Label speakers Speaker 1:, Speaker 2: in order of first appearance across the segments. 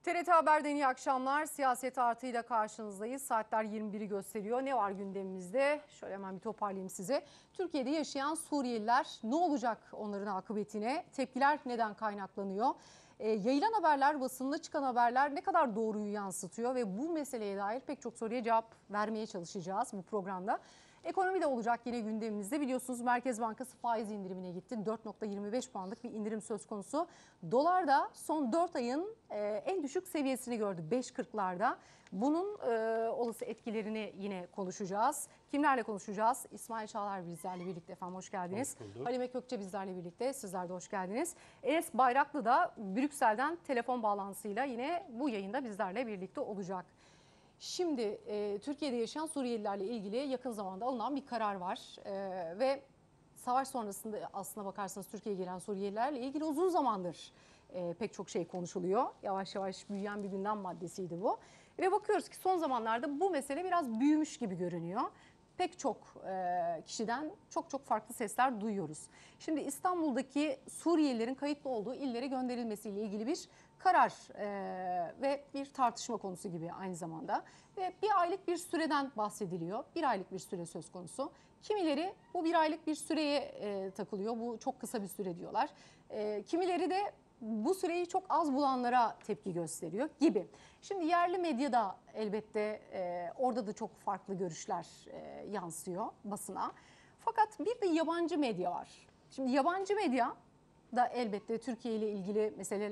Speaker 1: TRT Haber'den iyi akşamlar. Siyaset artıyla karşınızdayız. Saatler 21'i gösteriyor. Ne var gündemimizde? Şöyle hemen bir toparlayayım size. Türkiye'de yaşayan Suriyeliler ne olacak onların akıbetine? Tepkiler neden kaynaklanıyor? Yayılan haberler, basında çıkan haberler ne kadar doğruyu yansıtıyor ve bu meseleye dair pek çok soruya cevap vermeye çalışacağız bu programda. Ekonomi de olacak yine gündemimizde. Biliyorsunuz Merkez Bankası faiz indirimine gitti. 4,25 puanlık bir indirim söz konusu. Dolar da son 4 ayın en düşük seviyesini gördü 5.40'larda. Bunun olası etkilerini yine konuşacağız. Kimlerle konuşacağız? İsmail Çağlar bizlerle birlikte efendim, hoş geldiniz. Halime Kökçe bizlerle birlikte, sizler de hoş geldiniz. Enes Bayraklı da Brüksel'den telefon bağlantısıyla yine bu yayında bizlerle birlikte olacak. Şimdi Türkiye'de yaşayan Suriyelilerle ilgili yakın zamanda alınan bir karar var ve savaş sonrasında aslına bakarsanız Türkiye'ye gelen Suriyelilerle ilgili uzun zamandır pek çok şey konuşuluyor. Yavaş yavaş büyüyen bir gündem maddesiydi bu. Ve bakıyoruz ki son zamanlarda bu mesele biraz büyümüş gibi görünüyor. Pek çok kişiden çok farklı sesler duyuyoruz. Şimdi İstanbul'daki Suriyelilerin kayıtlı olduğu illere gönderilmesiyle ilgili bir karar ve bir tartışma konusu gibi aynı zamanda. Ve bir aylık bir süreden bahsediliyor. Bir aylık bir süre söz konusu. Kimileri bu bir aylık bir süreye takılıyor. Bu çok kısa bir süre diyorlar. Kimileri de bu süreyi çok az bulanlara tepki gösteriyor gibi. Şimdi yerli medyada elbette orada da çok farklı görüşler yansıyor basına. Fakat bir de yabancı medya var. Şimdi yabancı medya da elbette Türkiye ile ilgili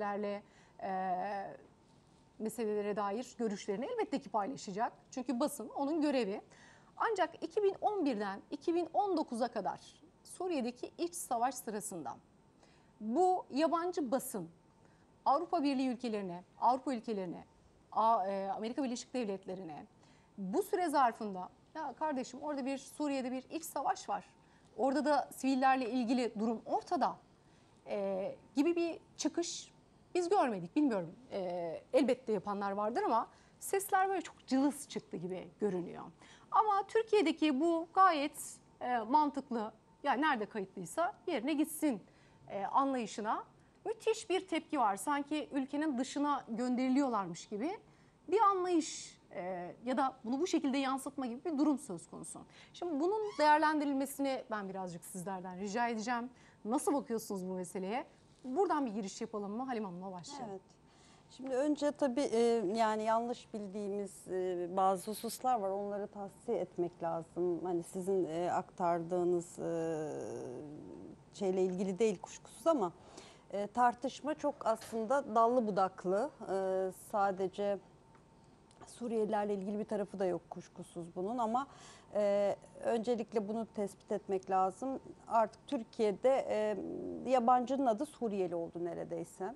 Speaker 1: meselelere dair görüşlerini elbette ki paylaşacak. Çünkü basın onun görevi. Ancak 2011'den 2019'a kadar Suriye'deki iç savaş sırasında bu yabancı basın Avrupa Birliği ülkelerine, Avrupa ülkelerine, Amerika Birleşik Devletleri'ne bu süre zarfında ya kardeşim orada Suriye'de bir iç savaş var. Orada da sivillerle ilgili durum ortada gibi bir çıkış biz görmedik, bilmiyorum. Elbette yapanlar vardır ama sesler böyle çok cılız çıktı gibi görünüyor. Ama Türkiye'deki bu gayet mantıklı, yani nerede kayıtlıysa yerine gitsin anlayışına müthiş bir tepki var. Sanki ülkenin dışına gönderiliyorlarmış gibi bir anlayış ya da bunu bu şekilde yansıtma gibi bir durum söz konusu. Şimdi bunun değerlendirilmesini ben birazcık sizlerden rica edeceğim. Nasıl bakıyorsunuz bu meseleye? Buradan bir giriş yapalım mı? Halim Hanım'la başlayalım.
Speaker 2: Evet. Şimdi önce tabii yani yanlış bildiğimiz bazı hususlar var. Onları tahsiye etmek lazım. Hani sizin aktardığınız şeyle ilgili değil kuşkusuz ama tartışma çok aslında dallı budaklı. Sadece Suriyelilerle ilgili bir tarafı da yok kuşkusuz bunun ama öncelikle bunu tespit etmek lazım. Artık Türkiye'de yabancının adı Suriyeli oldu neredeyse.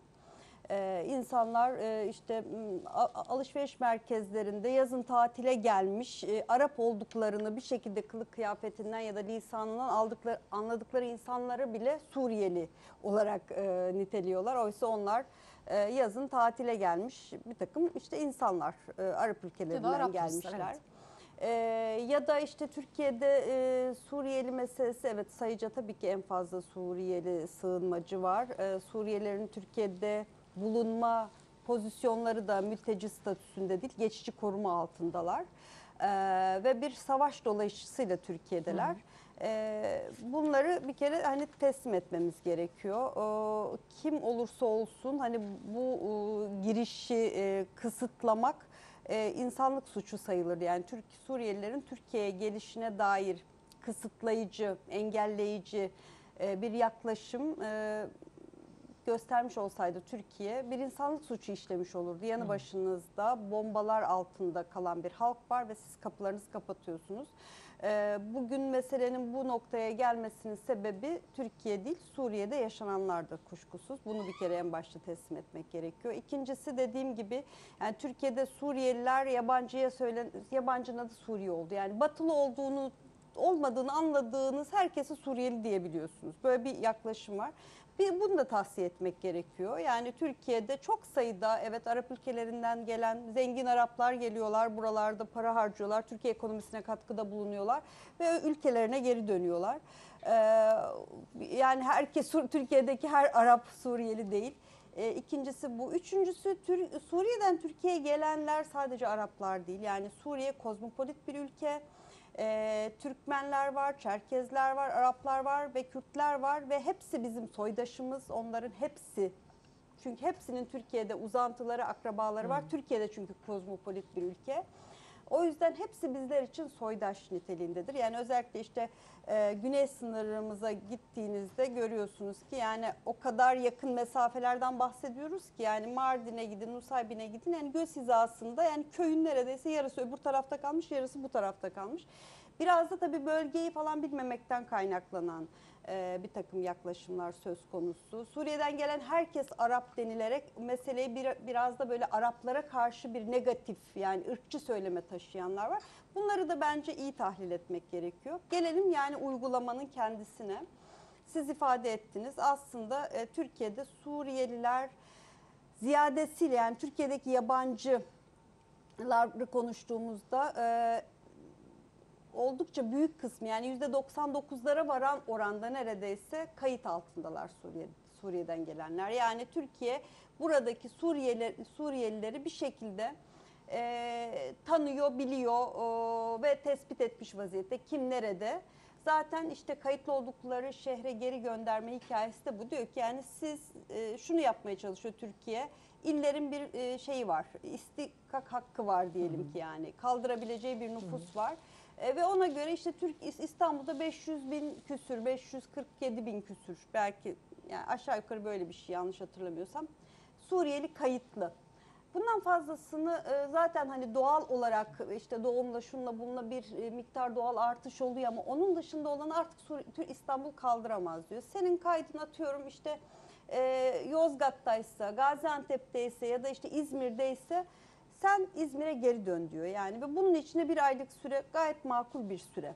Speaker 2: İnsanlar işte alışveriş merkezlerinde yazın tatile gelmiş Arap olduklarını bir şekilde kılık kıyafetinden ya da lisanından anladıkları insanları bile Suriyeli olarak niteliyorlar. Oysa onlar yazın tatile gelmiş bir takım işte insanlar Arap ülkelerinden gelmişler. Evet. Ya da işte Türkiye'de Suriyeli meselesi, evet sayıca tabii ki en fazla Suriyeli sığınmacı var. Suriyelilerin Türkiye'de bulunma pozisyonları da mülteci statüsünde değil, geçici koruma altındalar. Ve bir savaş dolayısıyla Türkiye'deler. Bunları bir kere hani teslim etmemiz gerekiyor. Kim olursa olsun hani bu girişi kısıtlamak insanlık suçu sayılır. Yani Suriyelilerin Türkiye'ye gelişine dair kısıtlayıcı, engelleyici bir yaklaşım göstermiş olsaydı Türkiye bir insanlık suçu işlemiş olurdu. Yanı başınızda bombalar altında kalan bir halk var ve siz kapılarınızı kapatıyorsunuz. Bugün meselenin bu noktaya gelmesinin sebebi Türkiye değil, Suriye'de yaşananlardır kuşkusuz. Bunu bir kere en başta teslim etmek gerekiyor. İkincisi dediğim gibi yani Türkiye'de Suriyeliler yabancının adı Suriye oldu. Yani batılı olmadığını anladığınız herkese Suriyeli diyebiliyorsunuz. Böyle bir yaklaşım var. Bunu da tahsiye etmek gerekiyor. Yani Türkiye'de çok sayıda evet Arap ülkelerinden gelen zengin Araplar geliyorlar. Buralarda para harcıyorlar. Türkiye ekonomisine katkıda bulunuyorlar. Ve ülkelerine geri dönüyorlar. Yani herkes Türkiye'deki her Arap Suriyeli değil. İkincisi bu. Üçüncüsü Suriye'den Türkiye'ye gelenler sadece Araplar değil. Yani Suriye kozmopolit bir ülke. Türkmenler var, Çerkezler var, Araplar var ve Kürtler var ve hepsi bizim soydaşımız. Onların hepsi, çünkü hepsinin Türkiye'de uzantıları, akrabaları var. Türkiye'de çünkü kozmopolit bir ülke. O yüzden hepsi bizler için soydaş niteliğindedir. Yani özellikle işte güney sınırımıza gittiğinizde görüyorsunuz ki yani o kadar yakın mesafelerden bahsediyoruz ki yani Mardin'e gidin, Nusaybin'e gidin, yani göz hizasında, yani köyün neredeyse yarısı öbür tarafta kalmış, yarısı bu tarafta kalmış. Biraz da tabii bölgeyi falan bilmemekten kaynaklanan bir takım yaklaşımlar söz konusu. Suriye'den gelen herkes Arap denilerek meseleyi biraz da böyle Araplara karşı bir negatif, yani ırkçı söyleme taşıyanlar var. Bunları da bence iyi tahlil etmek gerekiyor. Gelelim yani uygulamanın kendisine. Siz ifade ettiniz, aslında Türkiye'de Suriyeliler ziyadesiyle, yani Türkiye'deki yabancıları konuştuğumuzda oldukça büyük kısmı, yani %99'lara varan oranda neredeyse kayıt altındalar Suriye'den gelenler. Yani Türkiye buradaki Suriyelileri bir şekilde tanıyor, biliyor ve tespit etmiş vaziyette. Kim nerede? Zaten işte kayıtlı oldukları şehre geri gönderme hikayesi de bu. Diyor ki yani siz şunu yapmaya çalışıyor Türkiye. İllerin bir şeyi var, istikak hakkı var diyelim ki, yani kaldırabileceği bir nüfus var. Ve ona göre işte İstanbul'da 500 bin küsür, 547 bin küsür, belki yani aşağı yukarı böyle bir şey, yanlış hatırlamıyorsam, Suriyeli kayıtlı. Bundan fazlasını zaten hani doğal olarak işte doğumla şunla bununla bir miktar doğal artış oluyor ama onun dışında olan artık İstanbul kaldıramaz diyor. Senin kaydın atıyorum işte Yozgat'taysa, Gaziantep'teyse ya da işte İzmir'deyse sen İzmir'e geri dön diyor. Yani ve bunun içine bir aylık süre gayet makul bir süre.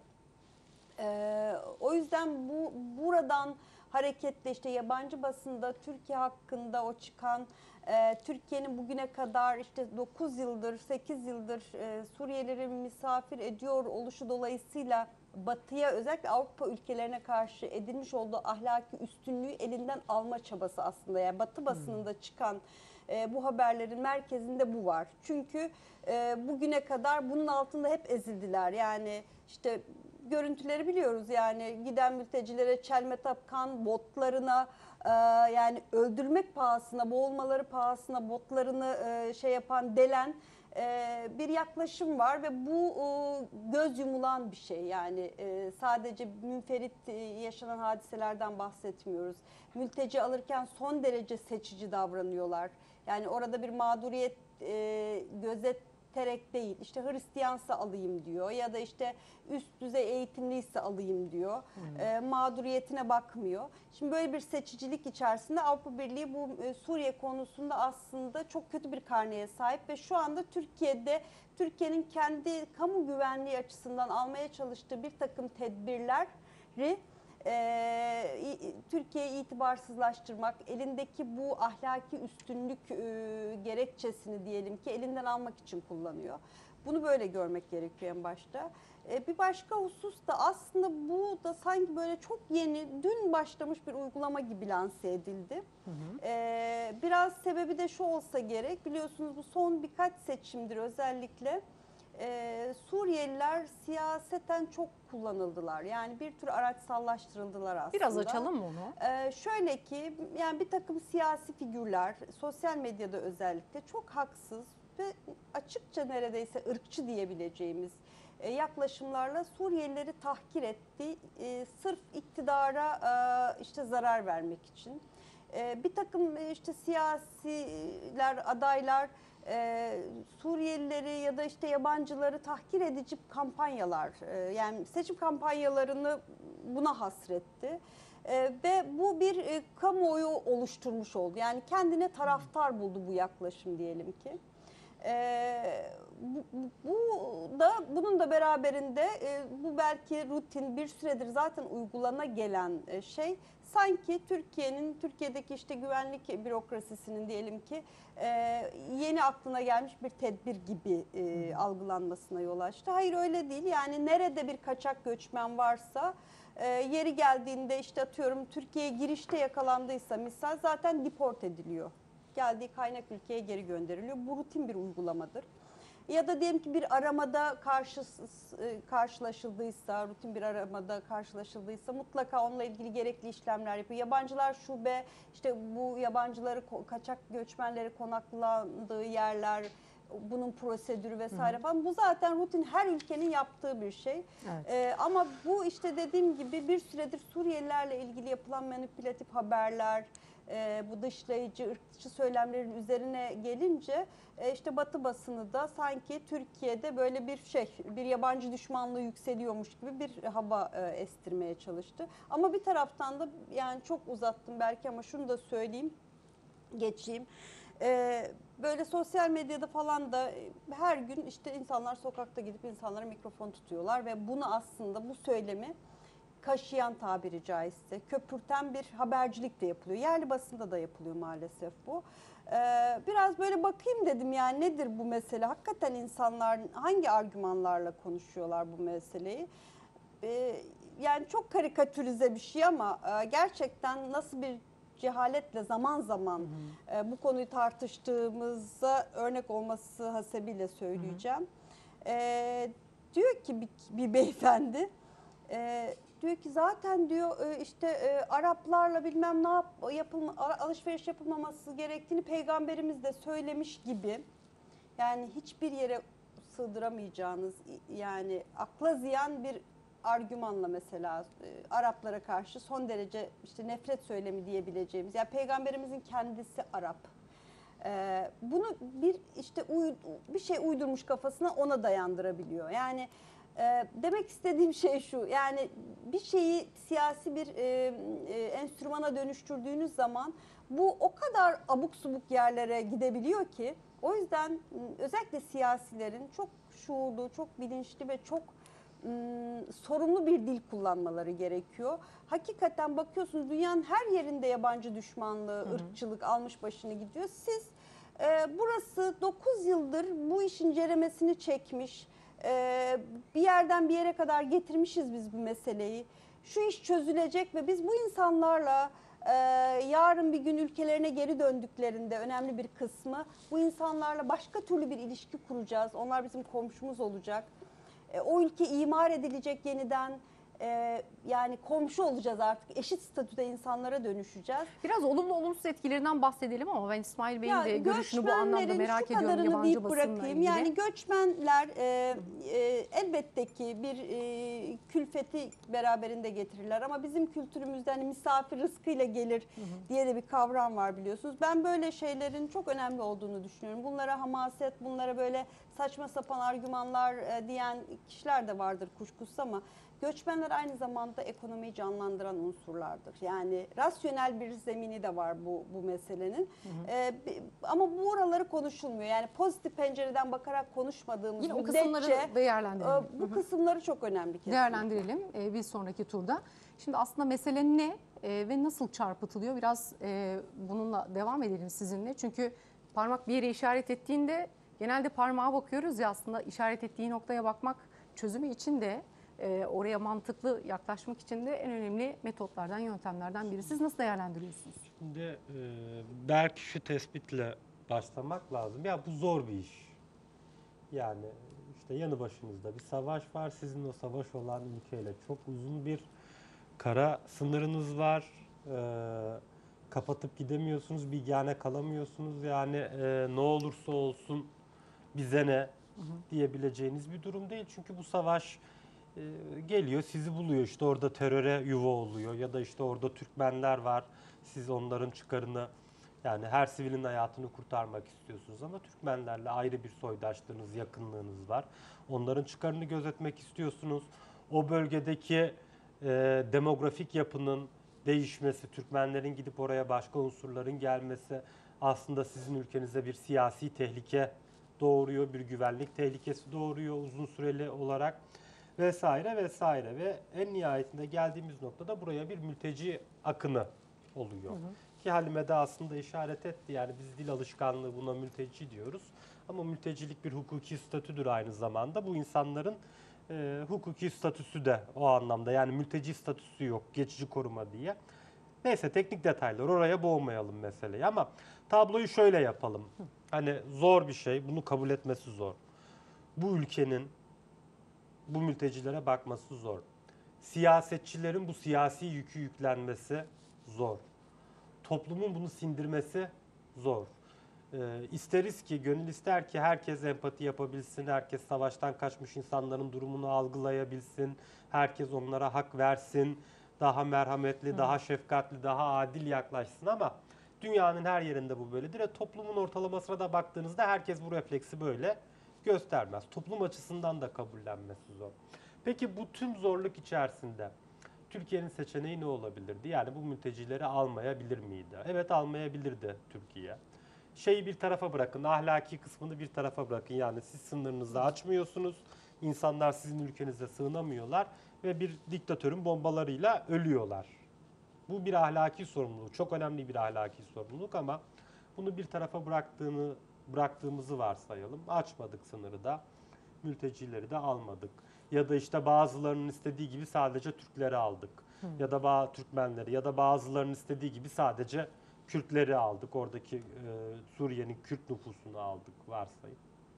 Speaker 2: O yüzden buradan hareketle işte yabancı basında Türkiye hakkında o çıkan Türkiye'nin bugüne kadar işte 9 yıldır 8 yıldır Suriyelileri misafir ediyor oluşu dolayısıyla Batı'ya, özellikle Avrupa ülkelerine karşı edinmiş olduğu ahlaki üstünlüğü elinden alma çabası aslında. Yani Batı basınında çıkan bu haberlerin merkezinde bu var. Çünkü bugüne kadar bunun altında hep ezildiler. Yani işte görüntüleri biliyoruz, yani giden mültecilere çelme takan, botlarına yani öldürmek pahasına, boğulmaları pahasına botlarını şey yapan, delen bir yaklaşım var ve bu göz yumulan bir şey. Yani sadece münferit yaşanan hadiselerden bahsetmiyoruz. Mülteci alırken son derece seçici davranıyorlar. Yani orada bir mağduriyet gözeterek değil, işte Hristiyansa alayım diyor ya da işte üst düzey eğitimliyse alayım diyor. Mağduriyetine bakmıyor. Şimdi böyle bir seçicilik içerisinde Avrupa Birliği bu Suriye konusunda aslında çok kötü bir karneye sahip ve şu anda Türkiye'nin kendi kamu güvenliği açısından almaya çalıştığı bir takım tedbirleri Türkiye'yi itibarsızlaştırmak, elindeki bu ahlaki üstünlük gerekçesini diyelim ki elinden almak için kullanıyor. Bunu böyle görmek gerekiyor en başta. Bir başka husus da aslında bu da sanki böyle çok yeni, dün başlamış bir uygulama gibi lanse edildi. Biraz sebebi de şu olsa gerek, biliyorsunuz bu son birkaç seçimdir özellikle Suriyeliler siyaseten çok kullanıldılar. Yani bir tür araçsallaştırıldılar aslında.
Speaker 1: Biraz açalım mı onu?
Speaker 2: Şöyle ki, yani bir takım siyasi figürler sosyal medyada özellikle çok haksız ve açıkça neredeyse ırkçı diyebileceğimiz yaklaşımlarla Suriyelileri tahkir etti. Sırf iktidara işte zarar vermek için. Bir takım işte siyasiler, adaylar Suriyelileri ya da işte yabancıları tahkir edici kampanyalar, yani seçim kampanyalarını buna hasretti. Ve bu bir kamuoyu oluşturmuş oldu. Yani kendine taraftar buldu bu yaklaşım diyelim ki. Bunun da beraberinde bu belki rutin, bir süredir zaten uygulana gelen şey, sanki Türkiye'deki işte güvenlik bürokrasisinin diyelim ki yeni aklına gelmiş bir tedbir gibi algılanmasına yol açtı. Hayır, öyle değil. Yani nerede bir kaçak göçmen varsa yeri geldiğinde işte atıyorum Türkiye'ye girişte yakalandıysa misal zaten deport ediliyor. geldiği kaynak ülkeye geri gönderiliyor. Bu rutin bir uygulamadır. Ya da diyelim ki bir aramada karşılaşıldıysa, rutin bir aramada karşılaşıldıysa mutlaka onunla ilgili gerekli işlemler yapıyor. Yabancılar şube, işte bu yabancıları, kaçak göçmenleri konakladığı yerler, bunun prosedürü vesaire falan. Bu zaten rutin, her ülkenin yaptığı bir şey.
Speaker 1: Evet.
Speaker 2: Ama bu işte dediğim gibi bir süredir Suriyelilerle ilgili yapılan manipülatif haberler, bu dışlayıcı, ırkçı söylemlerin üzerine gelince işte Batı basını da sanki Türkiye'de böyle bir yabancı düşmanlığı yükseliyormuş gibi bir hava estirmeye çalıştı. Ama bir taraftan da, yani çok uzattım belki ama şunu da söyleyeyim, geçeyim. Böyle sosyal medyada falan da her gün işte insanlar sokakta gidip insanlara mikrofon tutuyorlar ve bunu aslında, bu söylemi kaşıyan, tabiri caizse köpürten bir habercilik de yapılıyor. Yerli basında da yapılıyor maalesef bu. Biraz böyle bakayım dedim, yani nedir bu mesele? Hakikaten insanlar hangi argümanlarla konuşuyorlar bu meseleyi? Yani çok karikatürize bir şey ama gerçekten nasıl bir cehaletle zaman zaman bu konuyu tartıştığımızda örnek olması hasebiyle söyleyeceğim. Diyor ki bir beyefendi, diyor ki zaten diyor işte Araplarla bilmem ne alışveriş yapılmaması gerektiğini peygamberimiz de söylemiş gibi. Yani hiçbir yere sığdıramayacağınız, yani akla ziyan bir argümanla mesela Araplara karşı son derece işte nefret söylemi diyebileceğimiz, yani peygamberimizin kendisi Arap. Bunu bir şey uydurmuş kafasına, ona dayandırabiliyor. Yani demek istediğim şey şu, yani bir şeyi siyasi bir enstrümana dönüştürdüğünüz zaman bu o kadar abuk subuk yerlere gidebiliyor ki, o yüzden özellikle siyasilerin çok şuurlu, çok bilinçli ve çok sorumlu bir dil kullanmaları gerekiyor. Hakikaten bakıyorsunuz dünyanın her yerinde yabancı düşmanlığı, ırkçılık almış başını gidiyor. Siz burası 9 yıldır bu işin ceremesini çekmiş, bir yerden bir yere kadar getirmişiz biz bu meseleyi. Şu iş çözülecek ve biz bu insanlarla yarın bir gün ülkelerine geri döndüklerinde önemli bir kısmı, bu insanlarla başka türlü bir ilişki kuracağız. Onlar bizim komşumuz olacak. O ülke imar edilecek yeniden. Yani komşu olacağız artık. Eşit statüde insanlara dönüşeceğiz.
Speaker 1: Biraz olumlu olumsuz etkilerinden bahsedelim ama ben İsmail Bey'in
Speaker 2: Ya
Speaker 1: de görüşünü bu anlamda merak
Speaker 2: şu
Speaker 1: ediyorum
Speaker 2: kadarını
Speaker 1: yabancı
Speaker 2: deyip
Speaker 1: basınla
Speaker 2: bırakayım.
Speaker 1: ilgili.
Speaker 2: Yani göçmenler elbette ki bir külfeti beraberinde getirirler ama bizim kültürümüzde hani misafir rızkıyla gelir diye de bir kavram var, biliyorsunuz. Ben böyle şeylerin çok önemli olduğunu düşünüyorum. Bunlara hamaset, bunlara böyle saçma sapan argümanlar diyen kişiler de vardır kuşkusuz ama göçmenler aynı zamanda ekonomiyi canlandıran unsurlardır. Yani rasyonel bir zemini de var bu meselenin. Ama bu oraları konuşulmuyor. Yani pozitif pencereden bakarak konuşmadığımız
Speaker 1: Yine o
Speaker 2: müddetçe
Speaker 1: kısımları değerlendirelim.
Speaker 2: bu kısımları çok önemli kesinlikle.
Speaker 1: Değerlendirelim bir sonraki turda. Şimdi aslında mesele ne ve nasıl çarpıtılıyor? Biraz bununla devam edelim sizinle. Çünkü parmak bir yere işaret ettiğinde genelde parmağa bakıyoruz ya, aslında işaret ettiği noktaya bakmak çözümü için de oraya mantıklı yaklaşmak için de en önemli metotlardan, yöntemlerden biri. Siz nasıl değerlendiriyorsunuz?
Speaker 3: Şimdi belki şu tespitle başlamak lazım. Ya bu zor bir iş. Yani işte yanı başınızda bir savaş var. Sizin o savaş olan ülkeyle çok uzun bir kara sınırınız var. Kapatıp gidemiyorsunuz, bigane kalamıyorsunuz. Yani ne olursa olsun bize ne diyebileceğiniz bir durum değil. Çünkü bu savaş geliyor, sizi buluyor. İşte orada teröre yuva oluyor ya da işte orada Türkmenler var. Siz onların çıkarını, yani her sivilin hayatını kurtarmak istiyorsunuz ama Türkmenlerle ayrı bir soydaşlığınız, yakınlığınız var. Onların çıkarını gözetmek istiyorsunuz. O bölgedeki demografik yapının değişmesi, Türkmenlerin gidip oraya başka unsurların gelmesi aslında sizin ülkenize bir siyasi tehlike doğuruyor, bir güvenlik tehlikesi doğuruyor uzun süreli olarak vesaire vesaire ve en nihayetinde geldiğimiz noktada buraya bir mülteci akını oluyor. Ki Halime de aslında işaret etti, yani biz dil alışkanlığı buna mülteci diyoruz ama mültecilik bir hukuki statüdür aynı zamanda. Bu insanların hukuki statüsü de o anlamda, yani mülteci statüsü yok, geçici koruma diye. Neyse teknik detaylar, oraya boğmayalım meseleyi ama tabloyu şöyle yapalım. Hani zor bir şey, bunu kabul etmesi zor. Bu ülkenin bu mültecilere bakması zor. Siyasetçilerin bu siyasi yükü yüklenmesi zor. Toplumun bunu sindirmesi zor. İsteriz ki, gönül ister ki herkes empati yapabilsin, herkes savaştan kaçmış insanların durumunu algılayabilsin, herkes onlara hak versin, daha merhametli, daha şefkatli, daha adil yaklaşsın ama dünyanın her yerinde bu böyledir. Toplumun ortalamasına da baktığınızda herkes bu refleksi böyle göstermez. Toplum açısından da kabullenmesi zor. Peki bu tüm zorluk içerisinde Türkiye'nin seçeneği ne olabilirdi? Yani bu mültecileri almayabilir miydi? Evet, almayabilirdi Türkiye. Şeyi bir tarafa bırakın, ahlaki kısmını bir tarafa bırakın. Yani siz sınırınızı açmıyorsunuz, insanlar sizin ülkenize sığınamıyorlar ve bir diktatörün bombalarıyla ölüyorlar. Bu bir ahlaki sorumluluk, çok önemli bir ahlaki sorumluluk ama bunu bir tarafa bıraktığımızı varsayalım. Açmadık sınırı da, mültecileri de almadık. Ya da işte bazılarının istediği gibi sadece Türkleri aldık. Ya da Türkmenleri ya da bazılarının istediği gibi sadece Kürtleri aldık. Oradaki Suriye'nin Kürt nüfusunu aldık varsayın.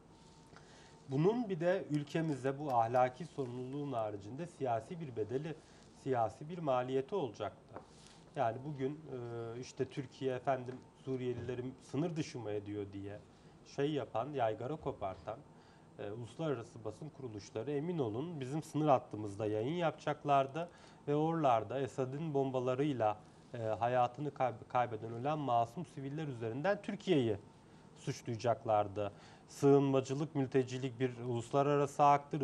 Speaker 3: Bunun bir de ülkemize bu ahlaki sorumluluğun haricinde siyasi bir bedeli, siyasi bir maliyeti olacaktı. Yani bugün işte Türkiye efendim Suriyelilerin sınır dışı mı ediyor diye şey yapan, yaygara kopartan uluslararası basın kuruluşları emin olun bizim sınır hattımızda yayın yapacaklardı ve oralarda Esad'ın bombalarıyla hayatını kaybeden ölen masum siviller üzerinden Türkiye'yi suçlayacaklardı. Sığınmacılık, mültecilik bir uluslararası haktır,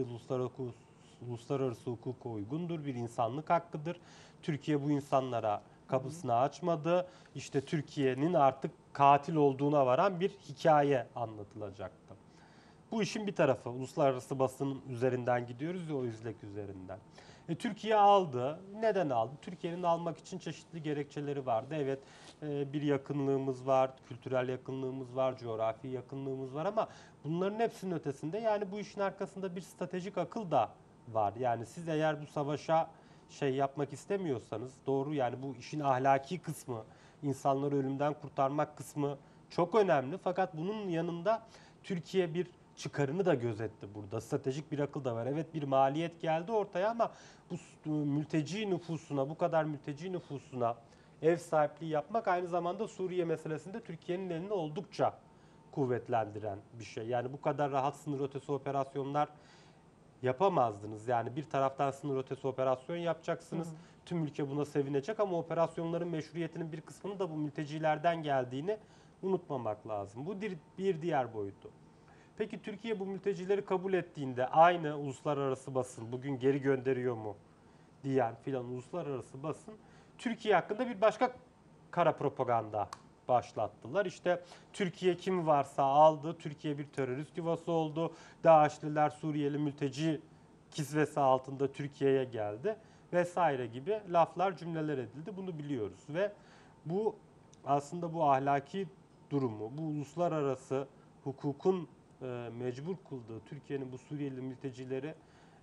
Speaker 3: uluslararası hukuka uygundur, bir insanlık hakkıdır. Türkiye bu insanlara kapısını açmadı. İşte Türkiye'nin artık katil olduğuna varan bir hikaye anlatılacaktı. Bu işin bir tarafı. Uluslararası basının üzerinden gidiyoruz ya, o izlek üzerinden. Türkiye aldı. Neden aldı? Türkiye'nin almak için çeşitli gerekçeleri vardı. Evet, bir yakınlığımız var, kültürel yakınlığımız var, coğrafi yakınlığımız var ama bunların hepsinin ötesinde yani bu işin arkasında bir stratejik akıl da var. Yani siz eğer bu savaşa şey yapmak istemiyorsanız doğru, yani bu işin ahlaki kısmı, insanları ölümden kurtarmak kısmı çok önemli. Fakat bunun yanında Türkiye bir çıkarını da gözetti burada. Stratejik bir akıl da var. Evet, bir maliyet geldi ortaya ama bu mülteci nüfusuna, bu kadar mülteci nüfusuna ev sahipliği yapmak aynı zamanda Suriye meselesinde Türkiye'nin elini oldukça kuvvetlendiren bir şey. Yani bu kadar rahat sınır ötesi operasyonlar yapamazdınız. Yani bir taraftan sınır ötesi operasyon yapacaksınız. Tüm ülke buna sevinecek ama operasyonların meşruiyetinin bir kısmının da bu mültecilerden geldiğini unutmamak lazım. Bu bir diğer boyutu. Peki Türkiye bu mültecileri kabul ettiğinde aynı uluslararası basın bugün geri gönderiyor mu diyen filan uluslararası basın Türkiye hakkında bir başka kara propaganda başlattılar. İşte Türkiye kim varsa aldı, Türkiye bir terörist yuvası oldu, DAEŞ'liler Suriyeli mülteci kisvesi altında Türkiye'ye geldi vesaire gibi laflar, cümleler edildi. Bunu biliyoruz ve bu aslında bu ahlaki durumu, bu uluslararası hukukun mecbur kıldığı Türkiye'nin bu Suriyeli mültecileri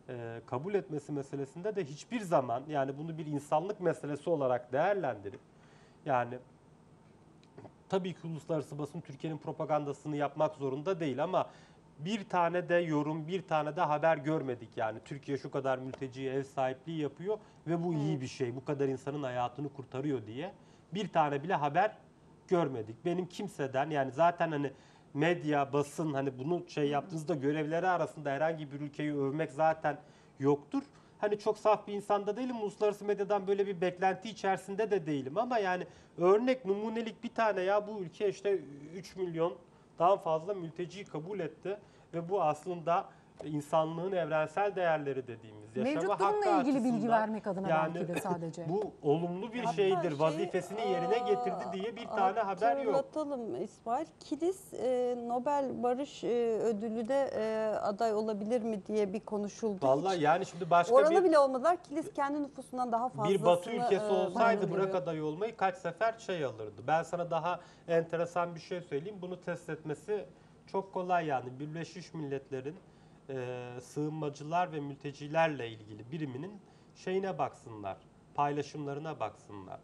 Speaker 3: kabul etmesi meselesinde de hiçbir zaman, yani bunu bir insanlık meselesi olarak değerlendirip, yani tabii ki uluslararası basın Türkiye'nin propagandasını yapmak zorunda değil ama bir tane de yorum, bir tane de haber görmedik yani. Türkiye şu kadar mülteciye ev sahipliği yapıyor ve bu iyi bir şey, bu kadar insanın hayatını kurtarıyor diye bir tane bile haber görmedik. Benim kimseden, yani zaten hani medya, basın hani bunu şey yaptığınızda görevleri arasında herhangi bir ülkeyi övmek zaten yoktur. Hani çok saf bir insan da değilim, uluslararası medyadan böyle bir beklenti içerisinde de değilim ama yani örnek, numunelik bir tane, ya bu ülke işte 3 milyon daha fazla mülteciyi kabul etti ve bu aslında insanlığın evrensel değerleri dediğimiz yaşama
Speaker 1: Mevcut
Speaker 3: hakkı
Speaker 1: durumla ilgili bilgi
Speaker 3: açısından,
Speaker 1: vermek adına
Speaker 3: yani
Speaker 1: belki de sadece.
Speaker 3: bu olumlu bir
Speaker 2: Hatta
Speaker 3: şeydir. Vazifesini yerine getirdi diye bir tane haber yok.
Speaker 2: Hatırlatalım İsmail. Kilis Nobel Barış Ödülü'ne aday olabilir mi diye bir konuşuldu.
Speaker 3: Vallahi
Speaker 2: Hiç
Speaker 3: yani şimdi başka
Speaker 2: oralı
Speaker 3: bir
Speaker 2: bile olmadılar. Kilis kendi nüfusundan daha fazlasını
Speaker 3: bir Batı ülkesi olsaydı
Speaker 2: barındırıyor.
Speaker 3: bırak aday olmayı kaç sefer şey alırdı. Ben sana daha enteresan bir şey söyleyeyim. Bunu test etmesi çok kolay yani. Birleşmiş Milletler'in sığınmacılar ve mültecilerle ilgili biriminin şeyine baksınlar, paylaşımlarına baksınlar.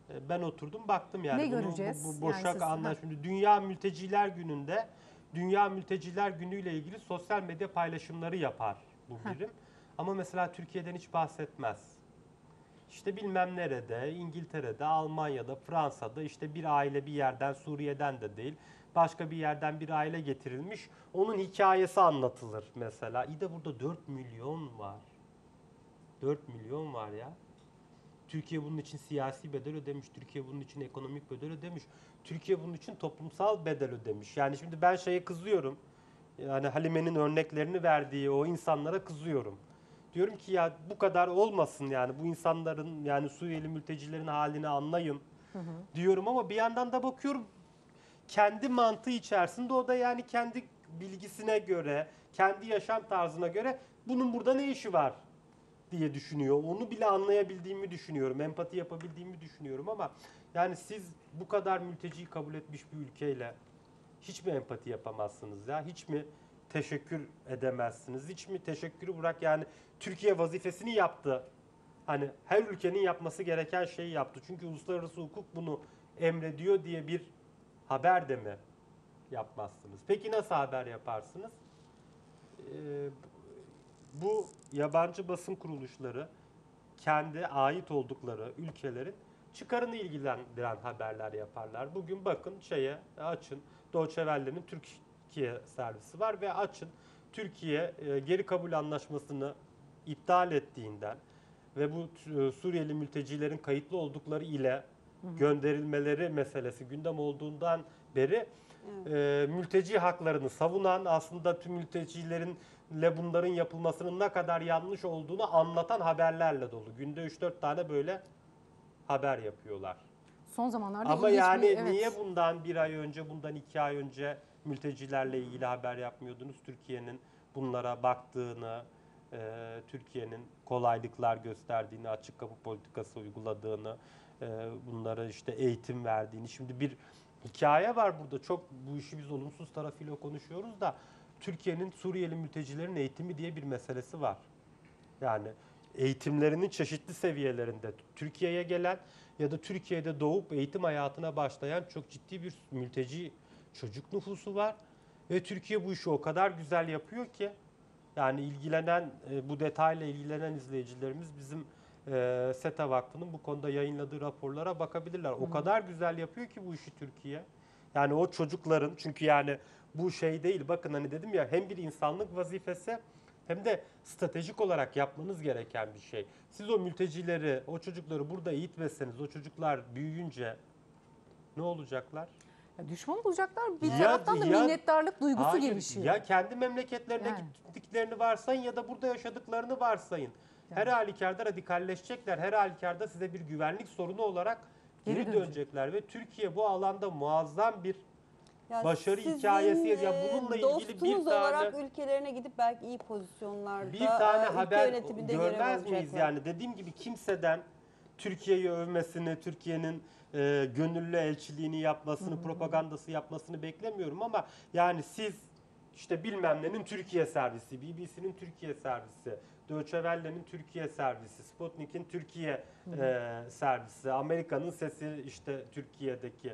Speaker 3: Ben oturdum baktım yani.
Speaker 1: Ne
Speaker 3: Bunu,
Speaker 1: göreceğiz?
Speaker 3: Bu Boşak
Speaker 1: Yani siz-
Speaker 3: Anlaşması. Dünya Mülteciler Günü'nde Dünya Mülteciler Günü ile ilgili sosyal medya paylaşımları yapar bu birim. Ama mesela Türkiye'den hiç bahsetmez. İşte bilmem nerede, İngiltere'de, Almanya'da, Fransa'da işte bir aile bir yerden, Suriye'den de değil, başka bir yerden bir aile getirilmiş. Onun hikayesi anlatılır mesela. İyi de burada 4 milyon var. 4 milyon var ya. Türkiye bunun için siyasi bedel ödemiş, Türkiye bunun için ekonomik bedel ödemiş, Türkiye bunun için toplumsal bedel ödemiş. Yani şimdi ben şeye kızıyorum, yani Halime'nin örneklerini verdiği o insanlara kızıyorum. Diyorum ki ya bu kadar olmasın yani bu insanların yani Suriyeli mültecilerin halini anlayın diyorum ama bir yandan da bakıyorum kendi mantığı içerisinde o da yani kendi bilgisine göre, kendi yaşam tarzına göre bunun burada ne işi var diye düşünüyor. Onu bile anlayabildiğimi düşünüyorum. Empati yapabildiğimi düşünüyorum ama yani siz bu kadar mülteciyi kabul etmiş bir ülkeyle hiç mi empati yapamazsınız ya? Hiç mi teşekkür edemezsiniz? Hiç mi teşekkürü bırak yani Türkiye vazifesini yaptı. Hani her ülkenin yapması gereken şeyi yaptı. Çünkü uluslararası hukuk bunu emrediyor diye bir haber de mi yapmazsınız? Peki nasıl haber yaparsınız? Bu yabancı basın kuruluşları kendi ait oldukları ülkelerin çıkarını ilgilendiren haberler yaparlar. Bugün bakın şeye açın Deutsche Welle'nin Türkiye servisi var ve açın Türkiye geri kabul anlaşmasını iptal ettiğinden ve bu Suriyeli mültecilerin kayıtlı oldukları ile gönderilmeleri meselesi gündem olduğundan beri mülteci haklarını savunan aslında tüm mültecilerin bunların yapılmasının ne kadar yanlış olduğunu anlatan haberlerle dolu. Günde 3-4 tane böyle haber yapıyorlar.
Speaker 1: Son zamanlarda
Speaker 3: Ama
Speaker 1: ilginç
Speaker 3: yani
Speaker 1: bir- evet.
Speaker 3: niye bundan 1 ay önce, bundan 2 ay önce mültecilerle ilgili haber yapmıyordunuz? Türkiye'nin bunlara baktığını, Türkiye'nin kolaylıklar gösterdiğini, açık kapı politikası uyguladığını, bunlara işte eğitim verdiğini. Şimdi bir hikaye var burada. Çok bu işi biz olumsuz tarafıyla konuşuyoruz da Türkiye'nin Suriyeli mültecilerin eğitimi diye bir meselesi var. Yani eğitimlerinin çeşitli seviyelerinde Türkiye'ye gelen ya da Türkiye'de doğup eğitim hayatına başlayan çok ciddi bir mülteci çocuk nüfusu var. Ve Türkiye bu işi o kadar güzel yapıyor ki yani ilgilenen bu detayla ilgilenen izleyicilerimiz bizim SETA Vakfı'nın bu konuda yayınladığı raporlara bakabilirler. O kadar güzel yapıyor ki bu işi Türkiye. Yani o çocukların çünkü yani bu şey değil bakın hani dedim ya hem bir insanlık vazifesi hem de stratejik olarak yapmanız gereken bir şey. Siz o mültecileri, o çocukları burada eğitmezseniz o çocuklar büyüyünce ne olacaklar?
Speaker 1: Ya düşman olacaklar. Bir
Speaker 3: Ya-
Speaker 1: taraftan da
Speaker 3: ya-
Speaker 1: minnettarlık duygusu
Speaker 3: Hayır,
Speaker 1: gelişiyor.
Speaker 3: ya kendi memleketlerine
Speaker 1: Yani.
Speaker 3: gittiklerini varsayın ya da burada yaşadıklarını varsayın. Her halükarda radikalleşecekler. Her halükarda size bir güvenlik sorunu olarak
Speaker 1: Geri
Speaker 3: geri
Speaker 1: dönecek.
Speaker 3: dönecekler. Ve Türkiye bu alanda muazzam bir
Speaker 2: Ya
Speaker 3: başarı
Speaker 2: sizin,
Speaker 3: hikayesi ya bununla ilgili
Speaker 2: dostunuz
Speaker 3: bir tane
Speaker 2: olarak ülkelerine gidip belki iyi pozisyonlarda
Speaker 3: bir tane
Speaker 2: ülke
Speaker 3: haber
Speaker 2: yönetiminde görev
Speaker 3: görmez miyiz
Speaker 2: alacaklar.
Speaker 3: yani dediğim gibi kimseden Türkiye'yi övmesini, Türkiye'nin gönüllü elçiliğini yapmasını, propagandası yapmasını beklemiyorum ama yani siz işte bilmem nenin Türkiye servisi, BBC'nin Türkiye servisi, Deutsche Welle'nin Türkiye servisi, Sputnik'in Türkiye servisi, Amerika'nın sesi işte Türkiye'deki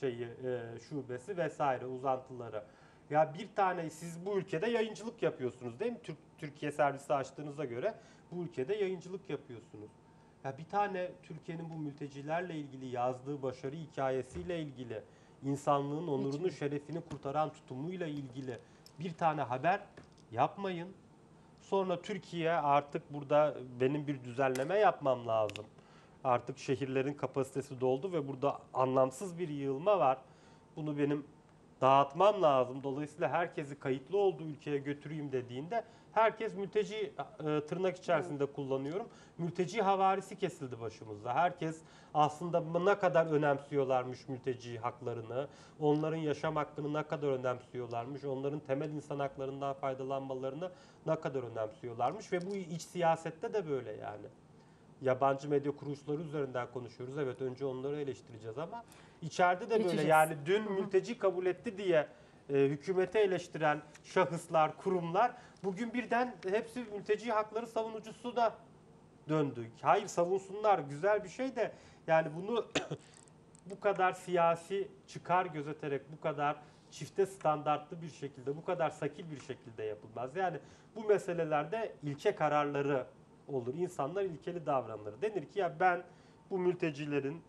Speaker 3: şubesi vesaire uzantıları. Ya bir tane siz bu ülkede yayıncılık yapıyorsunuz değil mi? Türkiye servisi açtığınıza göre bu ülkede yayıncılık yapıyorsunuz. Ya bir tane Türkiye'nin bu mültecilerle ilgili yazdığı başarı hikayesiyle ilgili, insanlığın onurunu, şerefini kurtaran tutumuyla ilgili bir tane haber yapmayın. Sonra Türkiye artık burada benim bir düzenleme yapmam lazım. Artık şehirlerin kapasitesi doldu ve burada anlamsız bir yığılma var. Bunu benim dağıtmam lazım. Dolayısıyla herkesi kayıtlı olduğu ülkeye götüreyim dediğinde herkes mülteci tırnak içerisinde kullanıyorum. Mülteci havarisi kesildi başımızda. Herkes aslında ne kadar önemsiyorlarmış mülteci haklarını, onların yaşam hakkını ne kadar önemsiyorlarmış, onların temel insan haklarından faydalanmalarını ne kadar önemsiyorlarmış ve bu iç siyasette de böyle yani. Yabancı medya kuruluşları üzerinden konuşuyoruz. Evet önce onları eleştireceğiz ama içeride de böyle
Speaker 1: Geçeceğiz.
Speaker 3: yani dün mülteci kabul etti diye hükümeti eleştiren şahıslar, kurumlar bugün birden hepsi mülteci hakları savunucusu da döndü. Hayır savunsunlar güzel bir şey de Yani bunu bu kadar siyasi çıkar gözeterek, bu kadar çifte standartlı bir şekilde, bu kadar sakil bir şekilde yapılmaz. Yani bu meselelerde ilke kararları olur. İnsanlar ilkeli davranır. Denir ki ya ben bu mültecilerin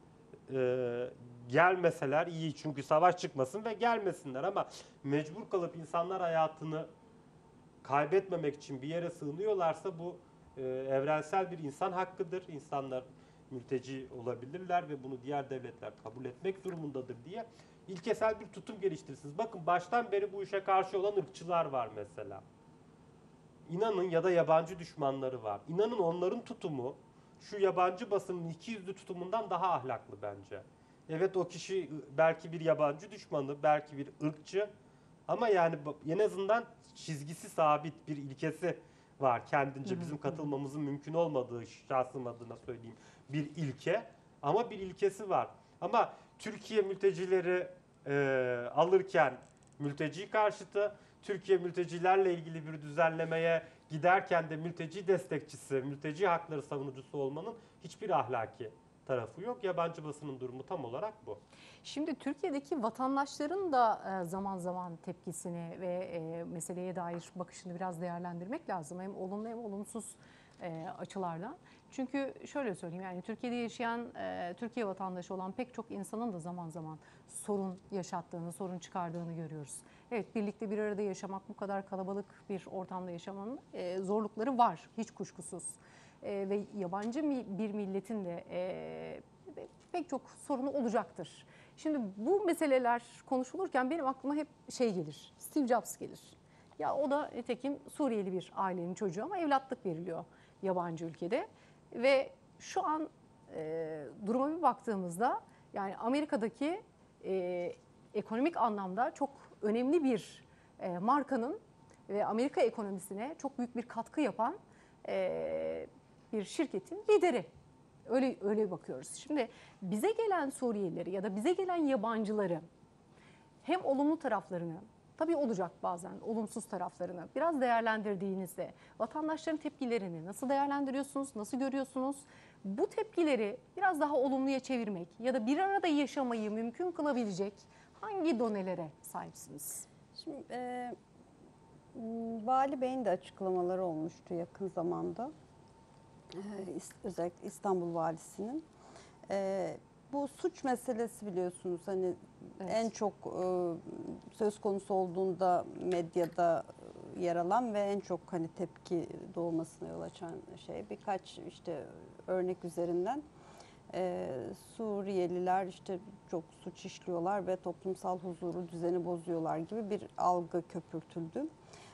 Speaker 3: gelmeseler iyi, çünkü savaş çıkmasın ve gelmesinler, ama mecbur kalıp insanlar hayatını kaybetmemek için bir yere sığınıyorlarsa bu evrensel bir insan hakkıdır. İnsanlar mülteci olabilirler ve bunu diğer devletler kabul etmek durumundadır diye ilkesel bir tutum geliştirirsiniz. Bakın baştan beri bu işe karşı olan ırkçılar var mesela. İnanın, ya da yabancı düşmanları var. İnanın onların tutumu şu yabancı basının ikiyüzlü tutumundan daha ahlaklı bence. Evet, o kişi belki bir yabancı düşmanı, belki bir ırkçı, ama yani en azından çizgisi sabit, bir ilkesi var kendince, bizim katılmamızın mümkün olmadığı, şahsım adına söyleyeyim, bir ilke, ama bir ilkesi var. Ama Türkiye mültecileri alırken mülteci karşıtı, Türkiye mültecilerle ilgili bir düzenlemeye giderken de mülteci destekçisi, mülteci hakları savunucusu olmanın hiçbir ahlaki tarafı yok. Yabancı basının durumu tam olarak bu.
Speaker 1: Şimdi Türkiye'deki vatandaşların da zaman zaman tepkisini ve meseleye dair bakışını biraz değerlendirmek lazım. Hem olumlu hem olumsuz açılardan. Çünkü şöyle söyleyeyim, yani Türkiye'de yaşayan, Türkiye vatandaşı olan pek çok insanın da zaman zaman sorun yaşattığını, sorun çıkardığını görüyoruz. Evet, birlikte bir arada yaşamak, bu kadar kalabalık bir ortamda yaşamanın zorlukları var, hiç kuşkusuz. Ve yabancı bir milletin de pek çok sorunu olacaktır. Şimdi bu meseleler konuşulurken benim aklıma hep şey gelir, Steve Jobs gelir. Ya o da nitekim Suriyeli bir ailenin çocuğu ama evlatlık veriliyor yabancı ülkede. Ve şu an duruma bir baktığımızda, yani Amerika'daki ekonomik anlamda çok önemli bir markanın ve Amerika ekonomisine çok büyük bir katkı yapan bir şirketin lideri. Öyle bakıyoruz. Şimdi bize gelen Suriyelileri ya da bize gelen yabancıları, hem olumlu taraflarını, tabii olacak bazen olumsuz taraflarını biraz değerlendirdiğinizde vatandaşların tepkilerini nasıl değerlendiriyorsunuz, nasıl görüyorsunuz? Bu tepkileri biraz daha olumluya çevirmek ya da bir arada yaşamayı mümkün kılabilecek hangi donelere sahipsiniz?
Speaker 2: Şimdi Vali Bey'in de açıklamaları olmuştu yakın zamanda. Özellikle İstanbul Valisi'nin. Bu suç meselesi biliyorsunuz, hani
Speaker 1: Evet.
Speaker 2: en çok söz konusu olduğunda medyada yer alan ve en çok hani tepki doğmasına yol açan şey, birkaç işte örnek üzerinden Suriyeliler işte çok suç işliyorlar ve toplumsal huzuru, düzeni bozuyorlar gibi bir algı köpürtüldü.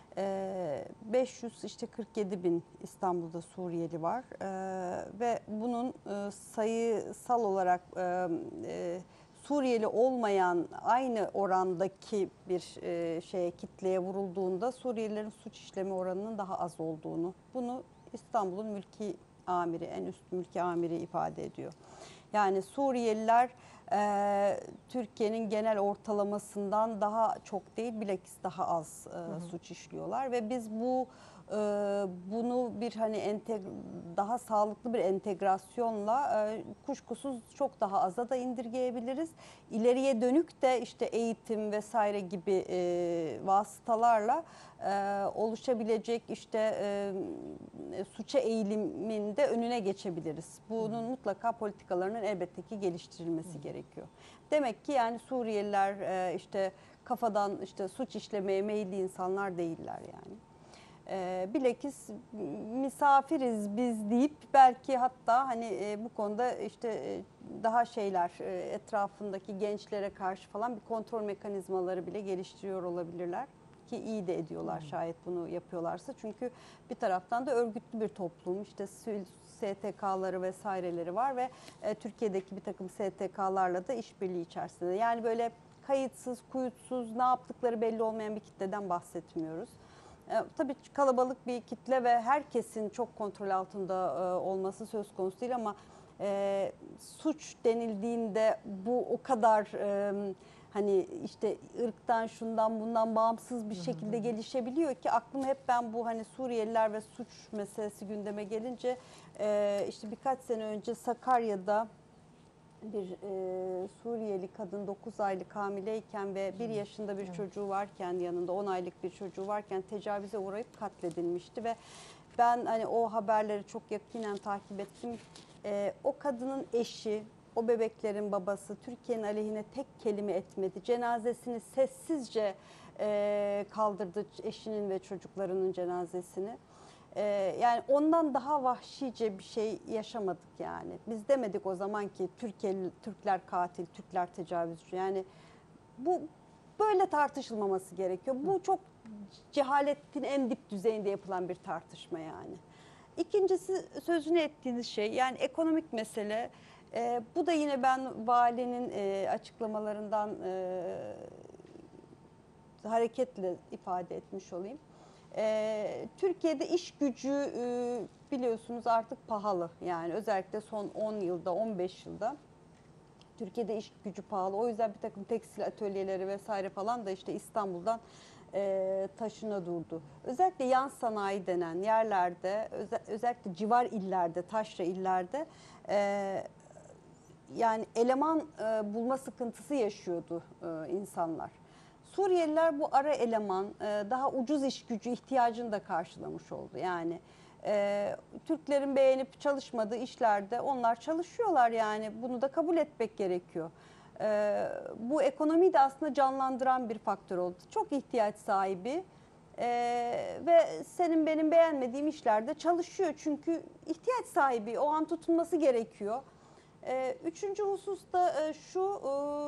Speaker 2: 547 bin İstanbul'da Suriyeli var ve bunun sayısal olarak Suriyeli olmayan aynı orandaki bir kitleye vurulduğunda Suriyelilerin suç işleme oranının daha az olduğunu, bunu İstanbul'un mülki amiri, en üst mülki amiri ifade ediyor. Yani Suriyeliler Türkiye'nin genel ortalamasından daha çok değil, bilakis daha az suç işliyorlar ve biz bunu bir hani daha sağlıklı bir entegrasyonla kuşkusuz çok daha aza da indirgeyebiliriz. İleriye dönük de işte eğitim vesaire gibi vasıtalarla oluşabilecek işte suça eğiliminde önüne geçebiliriz. Bunun mutlaka politikalarının elbette ki geliştirilmesi gerekiyor. Demek ki yani Suriyeliler işte kafadan işte suç işlemeye meyilli insanlar değiller yani. Bilakis misafiriz biz deyip belki hatta hani bu konuda işte daha etrafındaki gençlere karşı falan bir kontrol mekanizmaları bile geliştiriyor olabilirler ki iyi de ediyorlar şayet bunu yapıyorlarsa. Çünkü bir taraftan da örgütlü bir toplum, işte STK'ları vesaireleri var ve Türkiye'deki bir takım STK'larla da işbirliği içerisinde. Yani böyle kayıtsız, kuyutsuz, ne yaptıkları belli olmayan bir kitleden bahsetmiyoruz. Tabii kalabalık bir kitle ve herkesin çok kontrol altında olması söz konusu değil ama suç denildiğinde bu o kadar hani işte ırktan şundan bundan bağımsız bir şekilde gelişebiliyor ki aklıma hep ben bu hani Suriyeliler ve suç meselesi gündeme gelince işte birkaç sene önce Sakarya'da bir Suriyeli kadın 9 aylık hamileyken ve 1 yaşında bir çocuğu varken, yanında 10 aylık bir çocuğu varken tecavüze uğrayıp katledilmişti ve ben hani o haberleri çok yakinen takip ettim. O kadının eşi, o bebeklerin babası Türkiye'nin aleyhine tek kelime etmedi. Cenazesini sessizce kaldırdı, eşinin ve çocuklarının cenazesini. Yani ondan daha vahşice bir şey yaşamadık yani. Biz demedik o zaman ki Türkler katil, Türkler tecavüzcü. Yani bu böyle tartışılmaması gerekiyor. Bu çok cehaletin en dip düzeyinde yapılan bir tartışma yani. İkincisi sözünü ettiğiniz şey yani ekonomik mesele. Bu da yine ben valinin açıklamalarından hareketle ifade etmiş olayım. Türkiye'de iş gücü biliyorsunuz artık pahalı. Yani özellikle son 10 yılda, 15 yılda Türkiye'de iş gücü pahalı. O yüzden bir takım tekstil atölyeleri vesaire falan da işte İstanbul'dan taşına durdu. Özellikle yan sanayi denen yerlerde, özellikle civar illerde, taşra illerde yani eleman bulma sıkıntısı yaşıyordu insanlar. Suriyeliler bu ara eleman, daha ucuz iş gücü ihtiyacını da karşılamış oldu. Yani Türklerin beğenip çalışmadığı işlerde onlar çalışıyorlar yani bunu da kabul etmek gerekiyor. Bu ekonomiyi de aslında canlandıran bir faktör oldu. Çok ihtiyaç sahibi ve senin benim beğenmediğim işlerde çalışıyor çünkü ihtiyaç sahibi o an tutulması gerekiyor. Üçüncü husus da şu,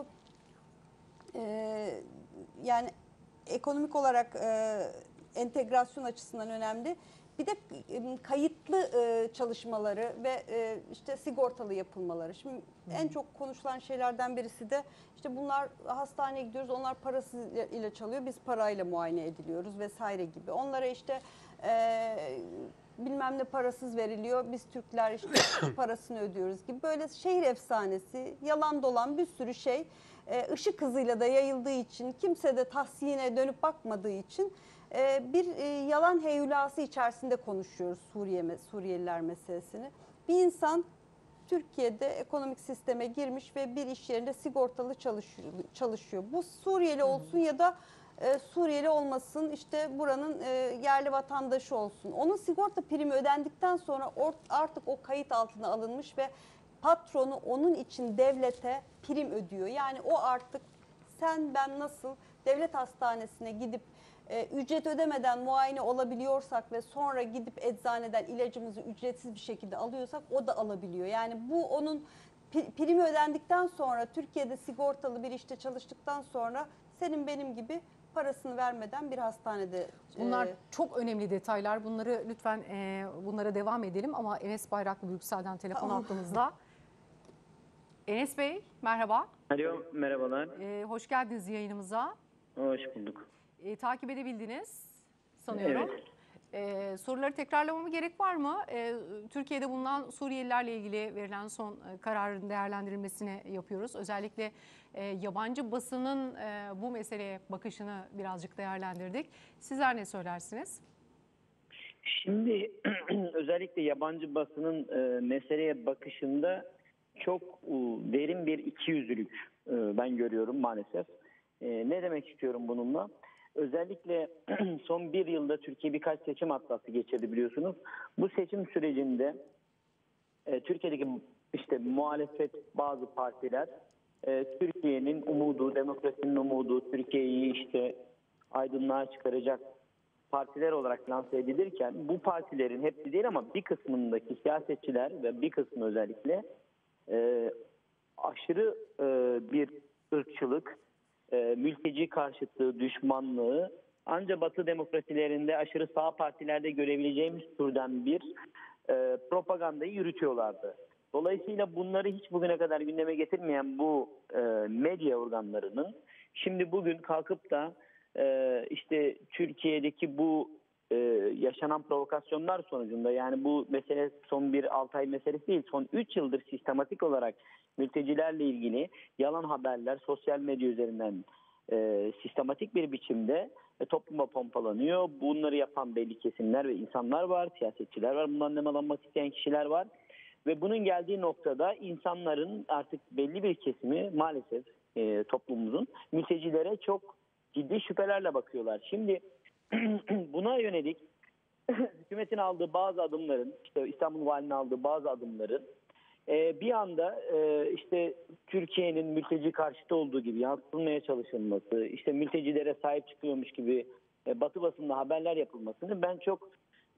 Speaker 2: yani ekonomik olarak entegrasyon açısından önemli. Bir de kayıtlı çalışmaları ve işte sigortalı yapılmaları. Şimdi en çok konuşulan şeylerden birisi de işte bunlar hastaneye gidiyoruz, onlar parasız ile çalıyor, biz parayla muayene ediliyoruz vesaire gibi. Onlara işte bilmem ne parasız veriliyor, biz Türkler işte parasını ödüyoruz gibi böyle şehir efsanesi, yalan dolan bir sürü şey ışık hızıyla da yayıldığı için, kimse de tahsine dönüp bakmadığı için bir yalan heyulası içerisinde konuşuyoruz Suriyeliler meselesini. Bir insan Türkiye'de ekonomik sisteme girmiş ve bir iş yerinde sigortalı çalışıyor. Bu Suriyeli olsun ya da Suriyeli olmasın, işte buranın yerli vatandaşı olsun. Onun sigorta primi ödendikten sonra artık o kayıt altına alınmış ve patronu onun için devlete prim ödüyor. Yani o artık sen ben nasıl devlet hastanesine gidip ücret ödemeden muayene olabiliyorsak ve sonra gidip eczaneden ilacımızı ücretsiz bir şekilde alıyorsak o da alabiliyor. Yani bu onun primi ödendikten sonra Türkiye'de sigortalı bir işte çalıştıktan sonra senin benim gibi parasını vermeden bir hastanede.
Speaker 1: Bunlar çok önemli detaylar. Bunları lütfen bunlara devam edelim ama Enes Bayraklı Brüksel'den telefon
Speaker 2: Tamam.
Speaker 1: attığımızda. Enes Bey merhaba.
Speaker 4: Alo, merhabalar.
Speaker 1: Hoş geldiniz yayınımıza.
Speaker 4: Hoş bulduk.
Speaker 1: Takip edebildiniz sanıyorum.
Speaker 4: Evet.
Speaker 1: Soruları tekrarlamama gerek var mı? Türkiye'de bulunan Suriyelilerle ilgili verilen son kararın değerlendirilmesini yapıyoruz. Özellikle yabancı basının bu meseleye bakışını birazcık değerlendirdik. Sizler ne söylersiniz?
Speaker 4: Şimdi özellikle yabancı basının meseleye bakışında çok derin bir ikiyüzlülük ben görüyorum maalesef. Ne demek istiyorum bununla? Özellikle son bir yılda Türkiye birkaç seçim atlattı geçirdi biliyorsunuz. Bu seçim sürecinde Türkiye'deki işte muhalefet bazı partiler Türkiye'nin umudu, demokrasinin umudu, Türkiye'yi işte aydınlığa çıkaracak partiler olarak lanse edilirken bu partilerin hepsi değil ama bir kısmındaki siyasetçiler ve bir kısmı özellikle aşırı bir ırkçılık, mülteci karşıtlığı, düşmanlığı ancak Batı demokrasilerinde aşırı sağ partilerde görebileceğimiz türden bir propagandayı yürütüyorlardı. Dolayısıyla bunları hiç bugüne kadar gündeme getirmeyen bu medya organlarının şimdi bugün kalkıp da işte Türkiye'deki bu yaşanan provokasyonlar sonucunda yani bu mesele son 6 ay meselesi değil son 3 yıldır sistematik olarak mültecilerle ilgili yalan haberler sosyal medya üzerinden sistematik bir biçimde topluma pompalanıyor. Bunları yapan belli kesimler ve insanlar var, siyasetçiler var, bundan nemalanmak isteyen kişiler var. Ve bunun geldiği noktada insanların artık belli bir kesimi maalesef toplumumuzun mültecilere çok ciddi şüphelerle bakıyorlar. Şimdi buna yönelik hükümetin aldığı bazı adımların, işte İstanbul Valinin aldığı bazı adımların bir anda işte Türkiye'nin mülteci karşıtı olduğu gibi yansıtılmaya çalışılması, işte mültecilere sahip çıkıyormuş gibi Batı basında haberler yapılmasını ben çok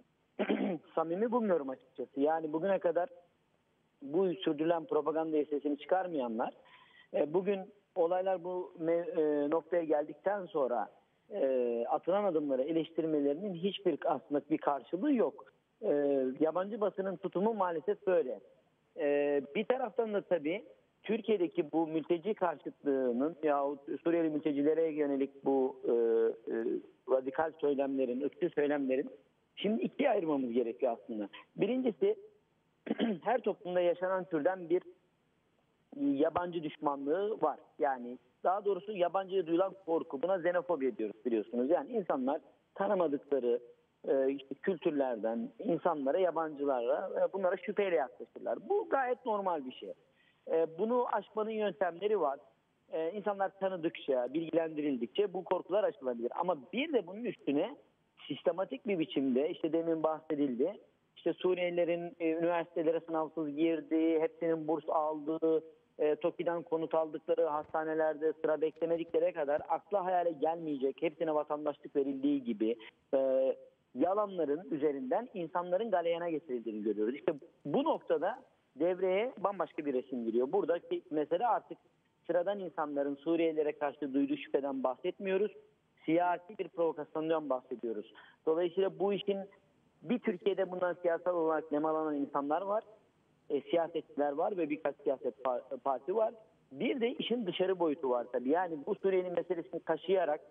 Speaker 4: samimi bulmuyorum açıkçası. Yani bugüne kadar bu sürdürülen propaganda sesini çıkarmayanlar bugün olaylar bu noktaya geldikten sonra atılan adımları eleştirmelerinin hiçbir aslında bir karşılığı yok. Yabancı basının tutumu maalesef böyle. Bir taraftan da tabii Türkiye'deki bu mülteci karşıtlığının yahut Suriyeli mültecilere yönelik bu radikal söylemlerin, ırkçı söylemlerin şimdi ikiye ayırmamız gerekiyor aslında. Birincisi her toplumda yaşanan türden bir yabancı düşmanlığı var. Yani daha doğrusu yabancıya duyulan korku. Buna xenofobi diyoruz biliyorsunuz. Yani insanlar tanımadıkları işte kültürlerden insanlara, yabancılara bunlara şüpheyle yaklaşırlar. Bu gayet normal bir şey. Bunu aşmanın yöntemleri var. İnsanlar tanıdıkça, bilgilendirildikçe bu korkular aşılabilir. Ama bir de bunun üstüne sistematik bir biçimde işte demin bahsedildi. İşte Suriyelilerin üniversitelere sınavsız girdiği, hepsinin burs aldığı, TOKİ'den konut aldıkları, hastanelerde sıra beklemediklere kadar akla hayale gelmeyecek, hepsine vatandaşlık verildiği gibi yalanların üzerinden insanların galeyana getirildiğini görüyoruz. İşte bu noktada devreye bambaşka bir resim giriyor. Buradaki mesele artık sıradan insanların Suriyelilere karşı duyduğu şüpheden bahsetmiyoruz. Siyasi bir provokasyondan bahsediyoruz. Dolayısıyla bu işin bir Türkiye'de bundan siyasal olarak nemalanan insanlar var. Siyasetçiler var ve birkaç siyaset parti var. Bir de işin dışarı boyutu var tabii. Yani bu Suriye'nin meselesini taşıyarak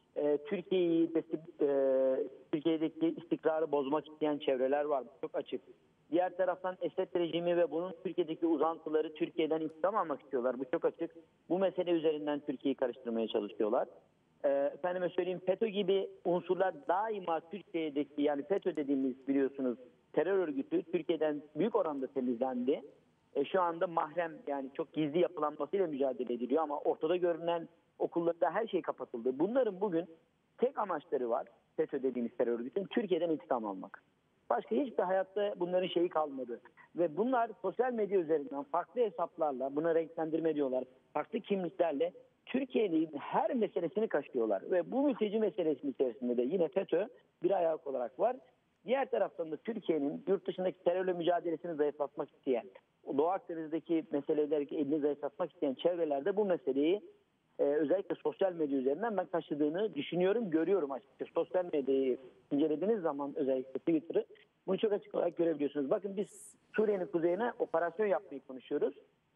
Speaker 4: Türkiye'deki istikrarı bozmak isteyen çevreler var. Çok açık. Diğer taraftan Esed rejimi ve bunun Türkiye'deki uzantıları Türkiye'den intikam almak istiyorlar. Bu çok açık. Bu mesele üzerinden Türkiye'yi karıştırmaya çalışıyorlar. Efendime söyleyeyim FETÖ gibi unsurlar daima Türkiye'deki, yani FETÖ dediğimiz biliyorsunuz terör örgütü Türkiye'den büyük oranda temizlendi. Şu anda mahrem, yani çok gizli yapılanmasıyla mücadele ediliyor ama ortada görünen okullarda her şey kapatıldı. Bunların bugün tek amaçları var, FETÖ dediğimiz terör örgütünün Türkiye'den intikam almak. Başka hiçbir hayatta bunların şeyi kalmadı. Ve bunlar sosyal medya üzerinden farklı hesaplarla, buna renklendirme diyorlar, farklı kimliklerle Türkiye'nin her meselesini kaşıyorlar. Ve bu mülteci meselesinin içerisinde de yine FETÖ bir ayak olarak var. Diğer taraftan da Türkiye'nin yurt dışındaki terörle mücadelesini zayıflatmak isteyen, Doğu Akdeniz'deki meselelerdeki elini zayıflatmak isteyen çevrelerde bu meseleyi özellikle sosyal medya üzerinden ben taşıdığını düşünüyorum, görüyorum açıkçası. Sosyal medyayı incelediğiniz zaman özellikle Twitter'ı bunu çok açık olarak görebiliyorsunuz. Bakın biz Suriye'nin kuzeyine operasyon yapmayı konuşuyoruz.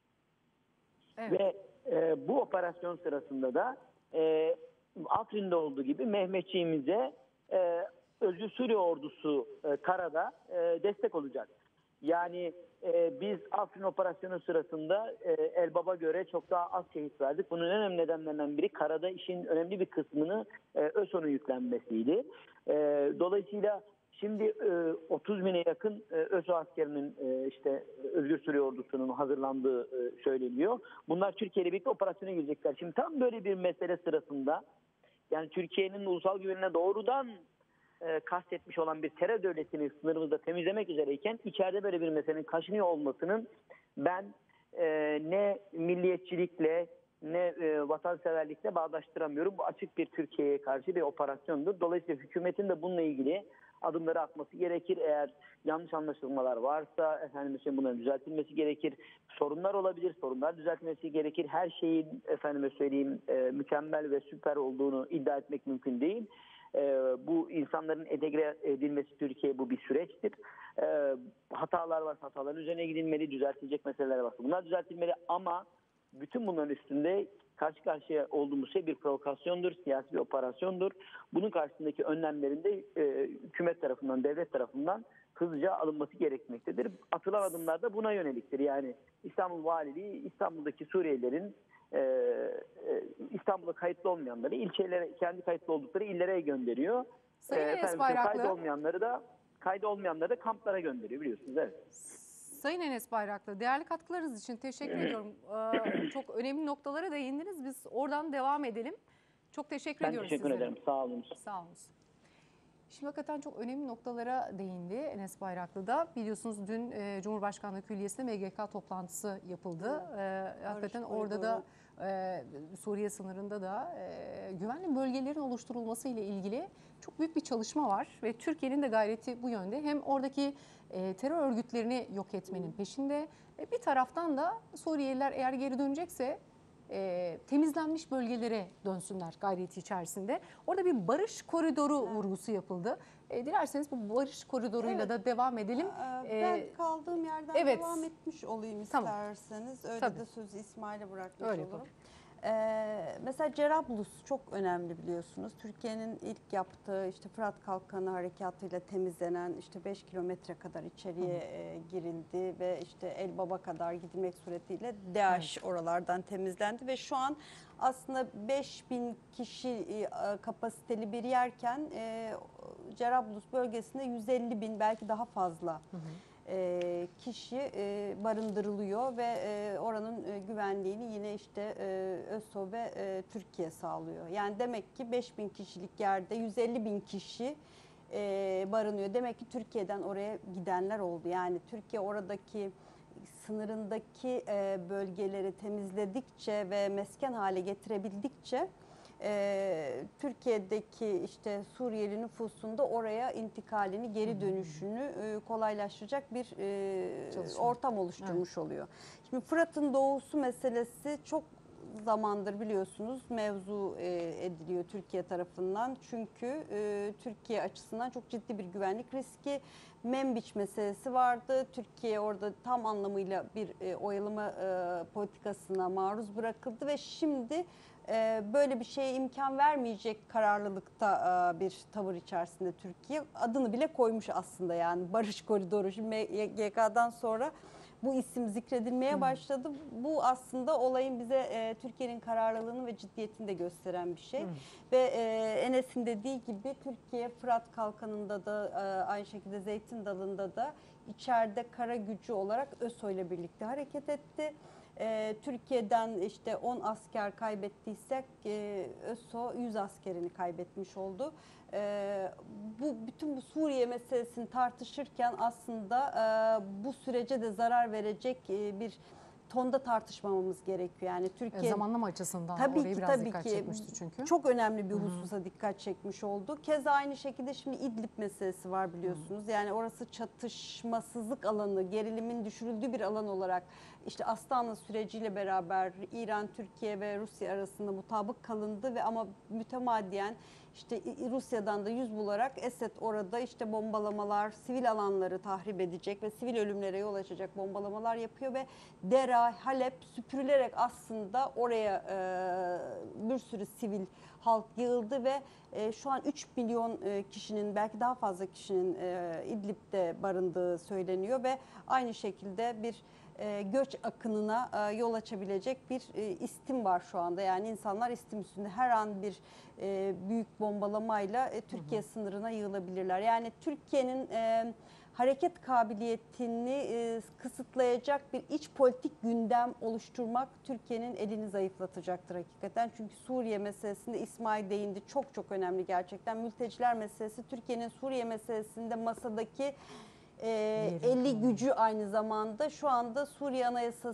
Speaker 1: Evet.
Speaker 4: Ve bu operasyon sırasında da Afrin'de olduğu gibi Mehmetçiğimize Özgür Suriye ordusu karada destek olacak. Yani biz Afrin operasyonu sırasında Elbap'a göre çok daha az şehit verdik. Bunun en önemli nedenlerinden biri karada işin önemli bir kısmını ÖSO'nun yüklenmesiydi. Dolayısıyla şimdi 30 bine yakın ÖSO askerinin işte Özgür Suriye ordusunun hazırlandığı söyleniyor. Bunlar Türkiye ile birlikte operasyona girecekler. Şimdi tam böyle bir mesele sırasında, yani Türkiye'nin ulusal güvenine doğrudan kastetmiş olan bir terör devletini sınırımızda temizlemek üzereyken içeride böyle bir meselenin kaşınıyor olmasının ben ne milliyetçilikle ne vatanseverlikle bağdaştıramıyorum. Bu açık bir Türkiye'ye karşı bir operasyondur. Dolayısıyla hükümetin de bununla ilgili adımları atması gerekir. Eğer yanlış anlaşılmalar varsa bunların düzeltilmesi gerekir. Sorunlar olabilir, sorunlar düzeltilmesi gerekir. Her şeyin mükemmel ve süper olduğunu iddia etmek mümkün değil. Bu insanların entegre edilmesi Türkiye, bu bir süreçtir. Hatalar var, hataların üzerine gidilmeli, düzeltilecek meseleler var. Bunlar düzeltilmeli ama bütün bunların üstünde karşı karşıya olduğumuz şey bir provokasyondur, siyasi bir operasyondur. Bunun karşısındaki önlemlerin de hükümet tarafından, devlet tarafından hızlıca alınması gerekmektedir. Atılan adımlar da buna yöneliktir. Yani İstanbul Valiliği İstanbul'daki Suriyelilerin İstanbul'da kayıtlı olmayanları ilçelere, kendi kayıtlı oldukları illere gönderiyor.
Speaker 1: Sayın Enes Bayraklı.
Speaker 4: Kaydı olmayanları da kamplara gönderiyor biliyorsunuz. Evet.
Speaker 1: Sayın Enes Bayraklı, değerli katkılarınız için teşekkür ediyorum. Çok önemli noktalara değindiniz. Biz oradan devam edelim. Çok teşekkür
Speaker 4: Ben
Speaker 1: ediyoruz
Speaker 4: teşekkür
Speaker 1: sizlere.
Speaker 4: ederim. Sağ olun.
Speaker 1: Sağ olun. Şimdi hakikaten çok önemli noktalara değindi Enes Bayraklı da. Biliyorsunuz dün Cumhurbaşkanlığı Külliyesi'nde MGK toplantısı yapıldı. Hakikaten orada da Suriye sınırında da güvenli bölgelerin oluşturulması ile ilgili çok büyük bir çalışma var. Ve Türkiye'nin de gayreti bu yönde. Hem oradaki terör örgütlerini yok etmenin peşinde. Bir taraftan da Suriyeliler eğer geri dönecekse temizlenmiş bölgelere dönsünler gayreti içerisinde. Orada bir barış koridoru vurgusu yapıldı. Dilerseniz bu barış koridoruyla da devam edelim.
Speaker 2: Ben kaldığım yerden
Speaker 1: evet.
Speaker 2: devam etmiş olayım
Speaker 1: Tamam.
Speaker 2: isterseniz. Öyle
Speaker 1: Tabii.
Speaker 2: de sözü İsmail'e bırakmış
Speaker 1: Öyle
Speaker 2: olurum.
Speaker 1: yapalım.
Speaker 2: Mesela Cerablus çok önemli biliyorsunuz. Türkiye'nin ilk yaptığı işte Fırat Kalkanı harekatıyla temizlenen işte 5 kilometre kadar içeriye girildi ve işte Elbaba kadar gidilmek suretiyle DAEŞ oralardan temizlendi ve şu an aslında 5000 kişi kapasiteli bir yerken Cerablus bölgesinde 150 bin belki daha fazla kişi barındırılıyor ve oranın güvenliğini yine işte ÖSO ve Türkiye sağlıyor. Yani demek ki 5000 kişilik yerde 150 bin kişi barınıyor. Demek ki Türkiye'den oraya gidenler oldu. Yani Türkiye oradaki sınırındaki bölgeleri temizledikçe ve mesken hale getirebildikçe Türkiye'deki işte Suriyeli nüfusunda oraya intikalini, geri dönüşünü kolaylaştıracak bir ortam oluşturmuş oluyor. Şimdi Fırat'ın doğusu meselesi çok zamandır biliyorsunuz mevzu ediliyor Türkiye tarafından. Çünkü Türkiye açısından çok ciddi bir güvenlik riski. Membiç meselesi vardı. Türkiye orada tam anlamıyla bir oyalama politikasına maruz bırakıldı ve şimdi böyle bir şeye imkan vermeyecek kararlılıkta bir tavır içerisinde Türkiye. Adını bile koymuş aslında yani barış koridoru. Şimdi MGK'dan sonra bu isim zikredilmeye başladı. Bu aslında olayın bize Türkiye'nin kararlılığını ve ciddiyetini de gösteren bir şey. Ve Enes'in dediği gibi Türkiye Fırat Kalkanı'nda da aynı şekilde Zeytin Dalı'nda da içeride kara gücü olarak ÖSO ile birlikte hareket etti. Türkiye'den işte 10 asker kaybettiysek ÖSO 100 askerini kaybetmiş oldu. Bütün bu Suriye meselesini tartışırken aslında bu sürece de zarar verecek bir tonda tartışmamamız gerekiyor. Yani Türkiye
Speaker 1: zamanlama açısından
Speaker 2: tabii
Speaker 1: oraya
Speaker 2: ki,
Speaker 1: biraz
Speaker 2: tabii
Speaker 1: dikkat
Speaker 2: ki
Speaker 1: çekmişti çünkü.
Speaker 2: çok önemli bir hususa dikkat çekmiş oldu. Keza aynı şekilde şimdi İdlib meselesi var biliyorsunuz. Yani orası çatışmasızlık alanı, gerilimin düşürüldüğü bir alan olarak işte Astana süreciyle beraber İran, Türkiye ve Rusya arasında mutabık kalındı ve ama mütemadiyen işte Rusya'dan da yüz bularak Esed orada işte bombalamalar, sivil alanları tahrip edecek ve sivil ölümlere yol açacak bombalamalar yapıyor ve Dera, Halep süpürülerek aslında oraya bir sürü sivil halk yığıldı ve şu an 3 milyon kişinin belki daha fazla kişinin İdlib'de barındığı söyleniyor ve aynı şekilde bir göç akınına yol açabilecek bir istim var şu anda. Yani insanlar istim üstünde her an bir büyük bombalamayla Türkiye sınırına yığılabilirler. Yani Türkiye'nin hareket kabiliyetini kısıtlayacak bir iç politik gündem oluşturmak Türkiye'nin elini zayıflatacaktır hakikaten. Çünkü Suriye meselesinde İsmail değindi. Çok çok önemli gerçekten. Mülteciler meselesi Türkiye'nin Suriye meselesinde masadaki 50 gücü aynı zamanda şu anda Suriye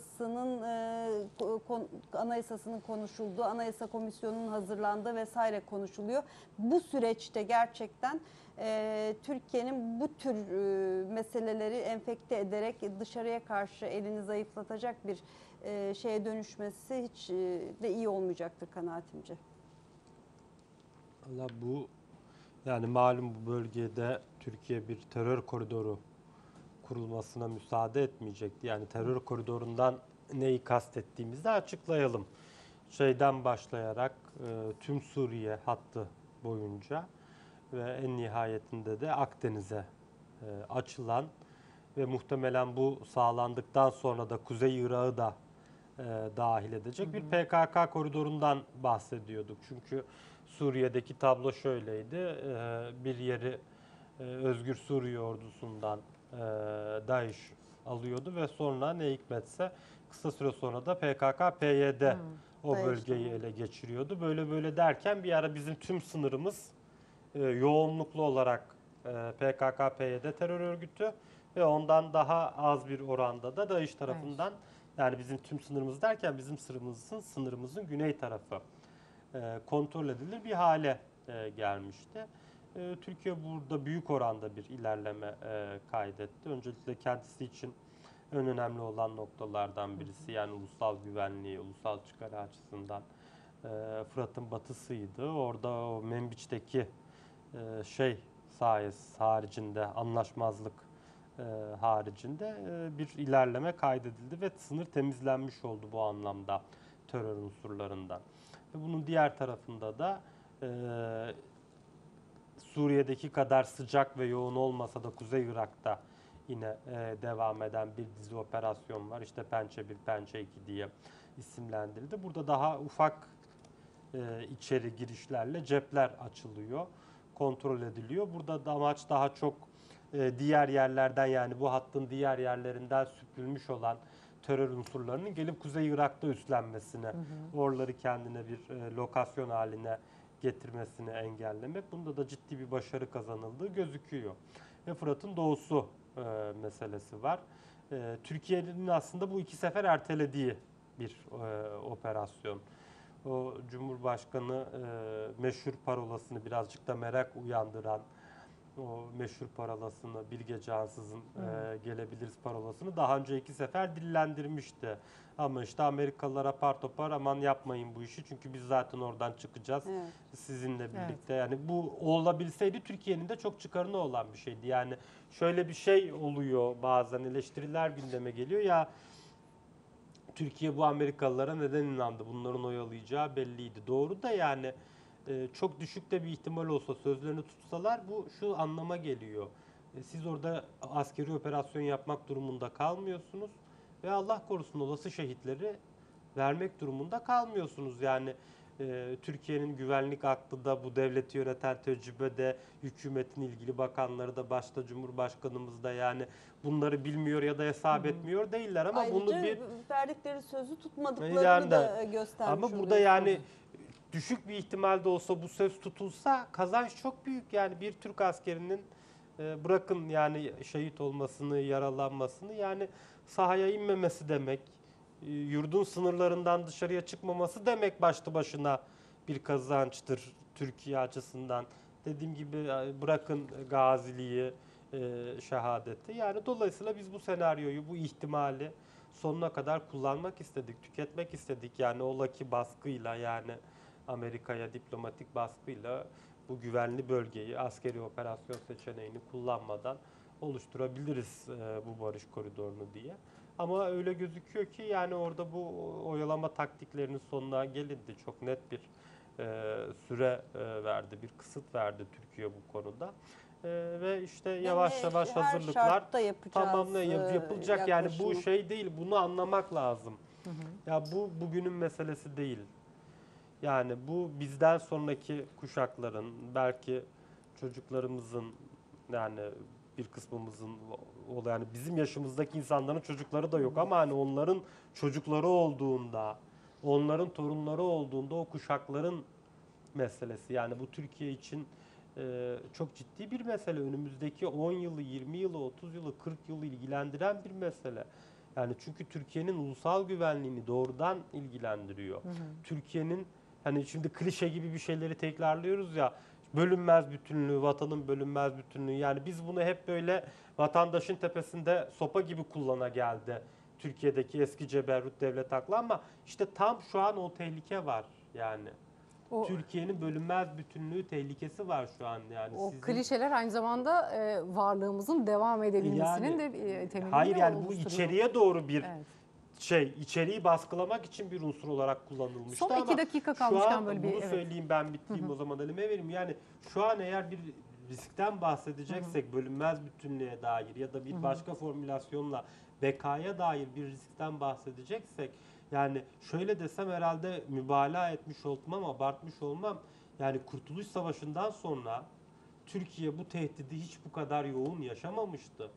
Speaker 2: Anayasası'nın konuşulduğu, Anayasa Komisyonu'nun hazırlandığı vesaire konuşuluyor. Bu süreçte gerçekten Türkiye'nin bu tür meseleleri enfekte ederek dışarıya karşı elini zayıflatacak bir şeye dönüşmesi hiç de iyi olmayacaktır kanaatimce.
Speaker 3: Valla bu yani malum bu bölgede Türkiye bir terör koridoru kurulmasına müsaade etmeyecekti. Yani terör koridorundan neyi kastettiğimizi de açıklayalım. Şeyden başlayarak tüm Suriye hattı boyunca ve en nihayetinde de Akdeniz'e açılan ve muhtemelen bu sağlandıktan sonra da Kuzey Irak'ı da dahil edecek bir PKK koridorundan bahsediyorduk. Çünkü Suriye'deki tablo şöyleydi. Bir yeri Özgür Suriye ordusundan DAEŞ alıyordu ve sonra ne hikmetse kısa süre sonra da PKK-PYD o
Speaker 2: Daesh,
Speaker 3: bölgeyi
Speaker 2: tamam.
Speaker 3: ele geçiriyordu. Böyle derken bir ara bizim tüm sınırımız yoğunluklu olarak PKK-PYD terör örgütü ve ondan daha az bir oranda da DAEŞ tarafından, yani bizim tüm sınırımız derken bizim sınırımızın güney tarafı kontrol edilir bir hale gelmişti. Türkiye burada büyük oranda bir ilerleme kaydetti. Öncelikle kendisi için en önemli olan noktalardan birisi, yani ulusal güvenliği, ulusal çıkarı açısından Fırat'ın batısıydı. Orada o Menbiç'teki sayesi haricinde, anlaşmazlık haricinde bir ilerleme kaydedildi ve sınır temizlenmiş oldu bu anlamda terör unsurlarından. Ve bunun diğer tarafında da Suriye'deki kadar sıcak ve yoğun olmasa da Kuzey Irak'ta yine devam eden bir dizi operasyon var. İşte Pençe 1, Pençe 2 diye isimlendirildi. Burada daha ufak içeri girişlerle cepler açılıyor, kontrol ediliyor. Burada da amaç daha çok diğer yerlerden, yani bu hattın diğer yerlerinden süpürülmüş olan terör unsurlarının gelip Kuzey Irak'ta üstlenmesini, oraları kendine bir lokasyon haline getirmesini engellemek. Bunda da ciddi bir başarı kazanıldığı gözüküyor. Ve Fırat'ın doğusu meselesi var. Türkiye'nin aslında bu 2 sefer ertelediği bir operasyon. O Cumhurbaşkanı meşhur parolasını, birazcık da merak uyandıran o meşhur parolasını, bir gece ansızın gelebiliriz parolasını daha önce 2 sefer dillendirmişti. Ama işte Amerikalılar apar topar aman yapmayın bu işi çünkü biz zaten oradan çıkacağız sizinle birlikte. Yani bu olabilseydi Türkiye'nin de çok çıkarına olan bir şeydi. Yani şöyle bir şey oluyor, bazen eleştiriler gündeme geliyor ya, Türkiye bu Amerikalılara neden inandı? Bunların oyalayacağı belliydi. Doğru da yani çok düşük de bir ihtimal olsa, sözlerini tutsalar bu şu anlama geliyor. Siz orada askeri operasyon yapmak durumunda kalmıyorsunuz ve Allah korusun olası şehitleri vermek durumunda kalmıyorsunuz. Yani Türkiye'nin güvenlik aklı da, bu devleti yöneten tecrübede, hükümetin ilgili bakanları da, başta Cumhurbaşkanımız da yani bunları bilmiyor ya da hesap etmiyor değiller ama
Speaker 2: Ayrıca
Speaker 3: bunu bir
Speaker 2: verdikleri sözü tutmadıklarını
Speaker 3: yani,
Speaker 2: da göstermiş
Speaker 3: ama burada
Speaker 2: oluyor.
Speaker 3: yani düşük bir ihtimalde olsa bu söz tutulsa kazanç çok büyük. Yani bir Türk askerinin bırakın yani şehit olmasını, yaralanmasını, yani sahaya inmemesi demek, yurdun sınırlarından dışarıya çıkmaması demek başlı başına bir kazançtır Türkiye açısından. Dediğim gibi bırakın gaziliği, şehadeti. Yani dolayısıyla biz bu senaryoyu, bu ihtimali sonuna kadar kullanmak istedik, tüketmek istedik. Yani ola ki baskıyla, yani Amerika'ya diplomatik baskıyla bu güvenli bölgeyi, askeri operasyon seçeneğini kullanmadan oluşturabiliriz bu barış koridorunu diye. Ama öyle gözüküyor ki yani orada bu oyalama taktiklerinin sonuna gelindi. Çok net bir süre verdi, bir kısıt verdi Türkiye bu konuda. Ve işte yavaş yavaş
Speaker 2: her
Speaker 3: hazırlıklar
Speaker 2: şartta yapacağız,
Speaker 3: yapılacak. Yani bu
Speaker 2: yaklaşım.
Speaker 3: şey değil, bunu anlamak lazım. Ya bu bugünün meselesi değil. Yani bu bizden sonraki kuşakların, belki çocuklarımızın, yani bir kısmımızın, yani bizim yaşımızdaki insanların çocukları da yok ama hani onların çocukları olduğunda, onların torunları olduğunda o kuşakların meselesi. Yani bu Türkiye için çok ciddi bir mesele. Önümüzdeki 10 yılı, 20 yılı, 30 yılı, 40 yılı ilgilendiren bir mesele. Yani çünkü Türkiye'nin ulusal güvenliğini doğrudan ilgilendiriyor. Türkiye'nin, hani şimdi klişe gibi bir şeyleri tekrarlıyoruz ya, bölünmez bütünlüğü, vatanın bölünmez bütünlüğü. Yani biz bunu hep böyle vatandaşın tepesinde sopa gibi kullana geldi Türkiye'deki eski ceberrut devlet aklı, ama işte tam şu an o tehlike var yani. Türkiye'nin bölünmez bütünlüğü tehlikesi var şu an yani.
Speaker 1: O klişeler aynı zamanda varlığımızın devam edebilmesinin de temelini
Speaker 3: hayır yani bu
Speaker 1: oluşturuyor.
Speaker 3: içeriye doğru bir içeriği baskılamak için bir unsur olarak kullanılmıştı.
Speaker 1: Son 2 dakika kalmışken böyle bir...
Speaker 3: Bunu söyleyeyim, ben bitireyim o zaman elime vereyim. Yani şu an eğer bir riskten bahsedeceksek, bölünmez bütünlüğe dair ya da bir başka formülasyonla bekaya dair bir riskten bahsedeceksek, yani şöyle desem herhalde mübalağa etmiş olmam, abartmış olmam. Yani Kurtuluş Savaşı'ndan sonra Türkiye bu tehdidi hiç bu kadar yoğun yaşamamıştı.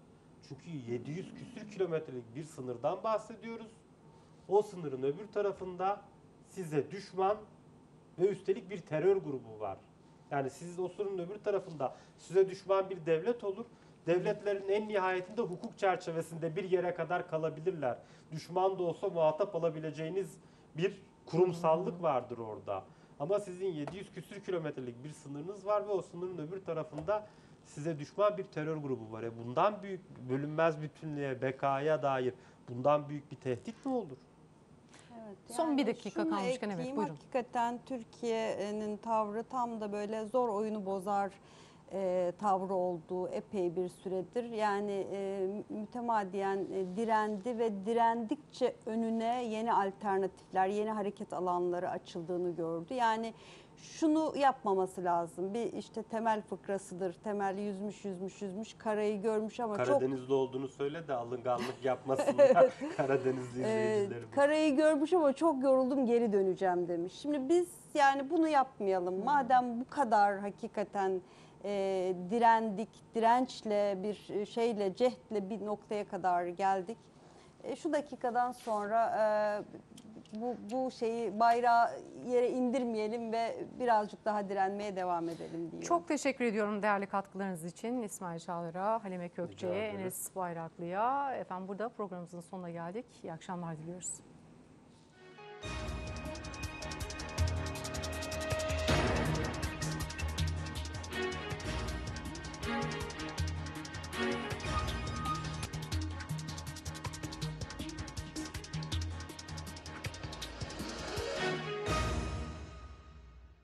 Speaker 3: Çünkü 700 küsür kilometrelik bir sınırdan bahsediyoruz. O sınırın öbür tarafında size düşman ve üstelik bir terör grubu var. Yani siz o sınırın öbür tarafında size düşman bir devlet olur. Devletlerin en nihayetinde hukuk çerçevesinde bir yere kadar kalabilirler. Düşman da olsa muhatap alabileceğiniz bir kurumsallık vardır orada. Ama sizin 700 küsür kilometrelik bir sınırınız var ve o sınırın öbür tarafında size düşman bir terör grubu var. Bundan büyük, bölünmez bütünlüğe, bekaya dair bundan büyük bir tehdit mi olur?
Speaker 2: Evet,
Speaker 1: Son bir dakika
Speaker 2: şunu
Speaker 1: kalmışken, evet,
Speaker 2: ekleyeyim.
Speaker 1: buyurun.
Speaker 2: Hakikaten Türkiye'nin tavrı tam da böyle zor oyunu bozar tavrı olduğu epey bir süredir. Yani mütemadiyen direndi ve direndikçe önüne yeni alternatifler, yeni hareket alanları açıldığını gördü. Yani şunu yapmaması lazım. Bir işte temel fıkrasıdır. Temel yüzmüş, karayı görmüş ama çok
Speaker 3: Karadenizli olduğunu söyle de alınganlık yapmasınlar Karadenizli izleyicilerimiz.
Speaker 2: karayı görmüş ama çok yoruldum, geri döneceğim demiş. Şimdi biz yani bunu yapmayalım. Madem bu kadar hakikaten direndik, dirençle bir şeyle, cehdle bir noktaya kadar geldik. Şu dakikadan sonra bu şeyi, bayrağı yere indirmeyelim ve birazcık daha direnmeye devam edelim diyor.
Speaker 1: Çok teşekkür ediyorum değerli katkılarınız için İsmail Çağlar'a, Halime Kökçe'ye,
Speaker 3: Rica ederim.
Speaker 1: Enes Bayraklı'ya. Efendim burada programımızın sonuna geldik. İyi akşamlar diliyoruz.